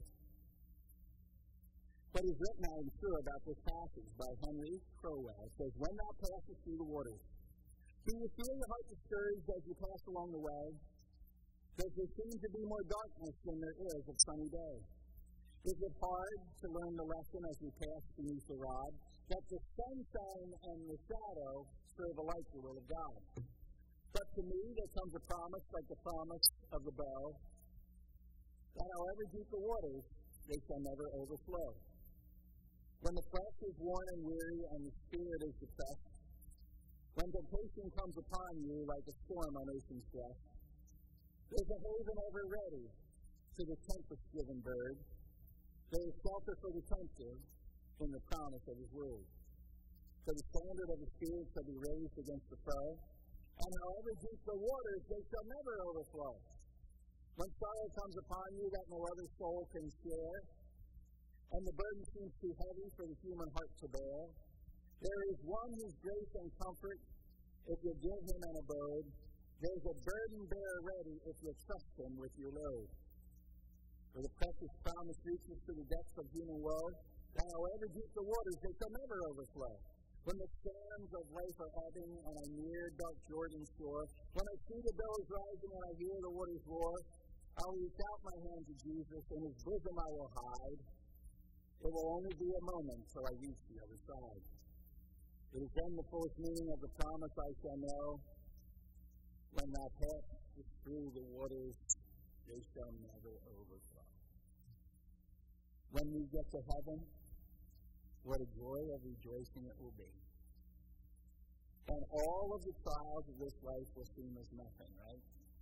Speaker 3: But it's written, I'm sure, about this passage by Henry Crowell. It says, when thou passest through the waters, do you feel your heart discouraged as you pass along the way? Does there seem to be more darkness than there is of sunny day? Is it hard to learn the lesson as we pass beneath the rod, that the sunshine and the shadow serve alike the will of God? But to me there comes a promise, like the promise of the bow, that however deep the waters, they shall never overflow. When the flesh is worn and weary and the spirit is depressed, when temptation comes upon you like a storm on ocean's breast, there's a haven ever ready to the tempest-driven bird. There is shelter for the tempter in the promise of His word. For the standard of the Spirit shall be raised against the foe, and however deep the waters, they shall never overflow. When sorrow comes upon you that no other soul can share, and the burden seems too heavy for the human heart to bear, there is one whose grace and comfort, if you give Him an abode, there's a burden bearer ready if you trust Him with your load. For the precious promise reaches to the depths of human woe, that however deep the waters, they shall never overflow. When the sands of life are ebbing, and I near dark Jordan's shore, when I see the billows rising and I hear the waters roar, I'll reach out my hand to Jesus, in His bosom I will hide. It will only be a moment till I reach the other side. It is then the fullest meaning of the promise I shall know. When thou passest through the waters, they shall never overflow. When we get to heaven, what a joy of rejoicing it will be. And all of the trials of this life will seem as nothing, right?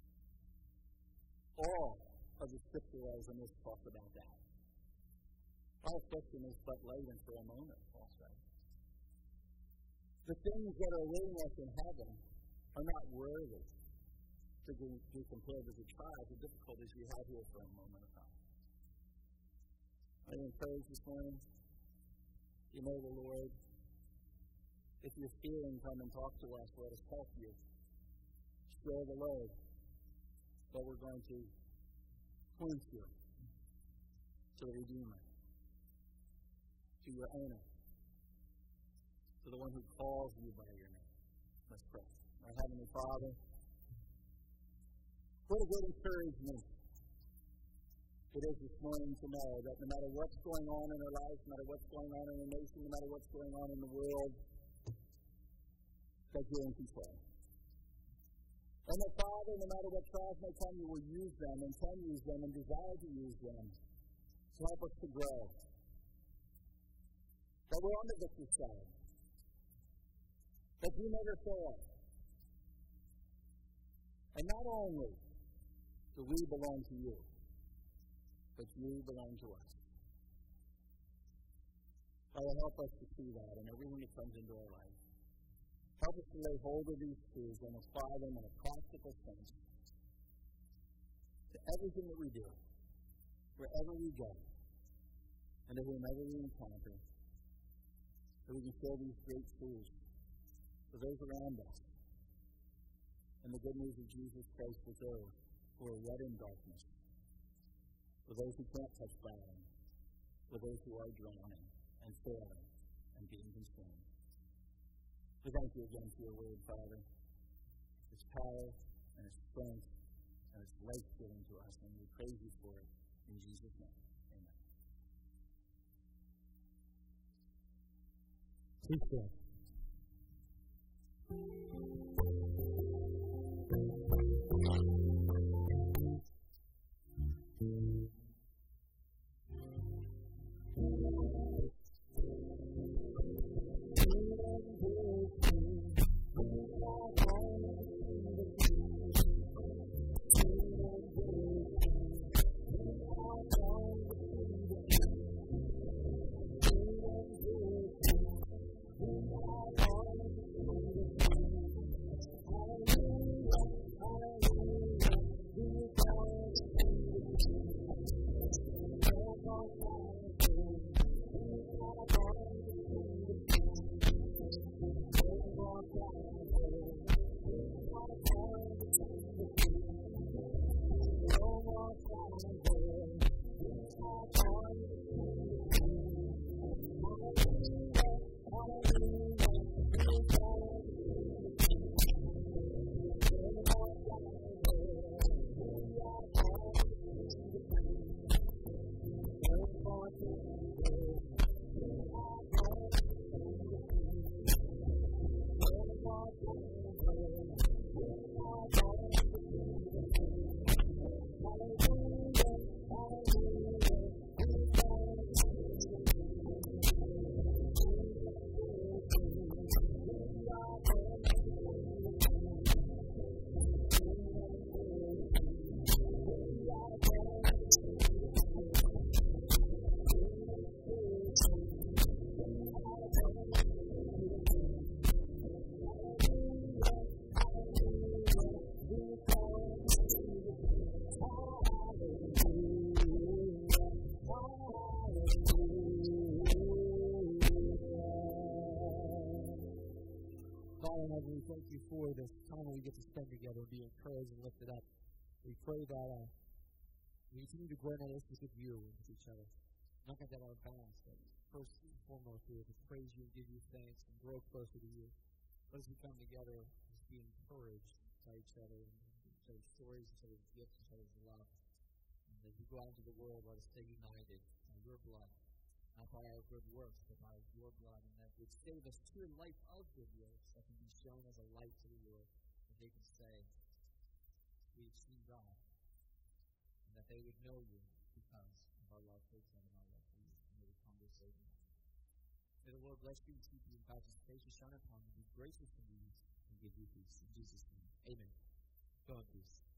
Speaker 3: All of the scriptures in this talk about that. Our affliction is but light and for a moment, Paul says. The things that are awaiting us in heaven are not worthy to be compared with the trials and difficulties we have here for a moment of time. Are you encouraged this morning? You know the Lord. If you're feeling, come and talk to us. Let us help you. Share the load. But we're going to point you to the Redeemer, to your owner, to the one who calls you by your name. Let's pray. Our Heavenly Father, what a good encouragement it is this morning to know that no matter what's going on in our lives, no matter what's going on in our nation, no matter what's going on in the world, that you're in control. And that, Father, no matter what trials may come, you will use them and can use them and desire to use them to help us to grow. That we're on the victor's side. That you never fail. And not only do we belong to you, but you belong to us. Father, help us to see that in everything that comes into our life. Help us to lay hold of these truths and apply them in a practical sense to everything that we do, wherever we go, and to whomever we encounter, that we can share these great truths for those around us, and the good news of Jesus Christ with those who are yet in darkness, for those who can't touch bottom, for those who are drowning and failing and being consumed. We thank you again for your word, Father. Its power and its strength and its life-giving to us, and we praise you for it in Jesus' name. Amen.
Speaker 2: Please stand. We thank you for this time we get to spend together and be encouraged and lifted up. We pray that we continue to grow in our relationship with you and with each other. Not that our balance, but first and foremost, we have to praise you and give you thanks and grow closer to you. Let us come together and be encouraged by each other and each other's stories, each other's gifts, each other's love. And as we go out into the world, let us stay united by your blood. Not by our good works, but by your blood, and that would save us to a life of good works that can be shown as a light to the world, that they can say, we've seen God, and that they would know you because of our love for them and our love for you, and they would come to save them. May the Lord bless you and keep you, and cause his face to shine upon you, be gracious to you, and give you peace. In Jesus' name, amen. Go in peace.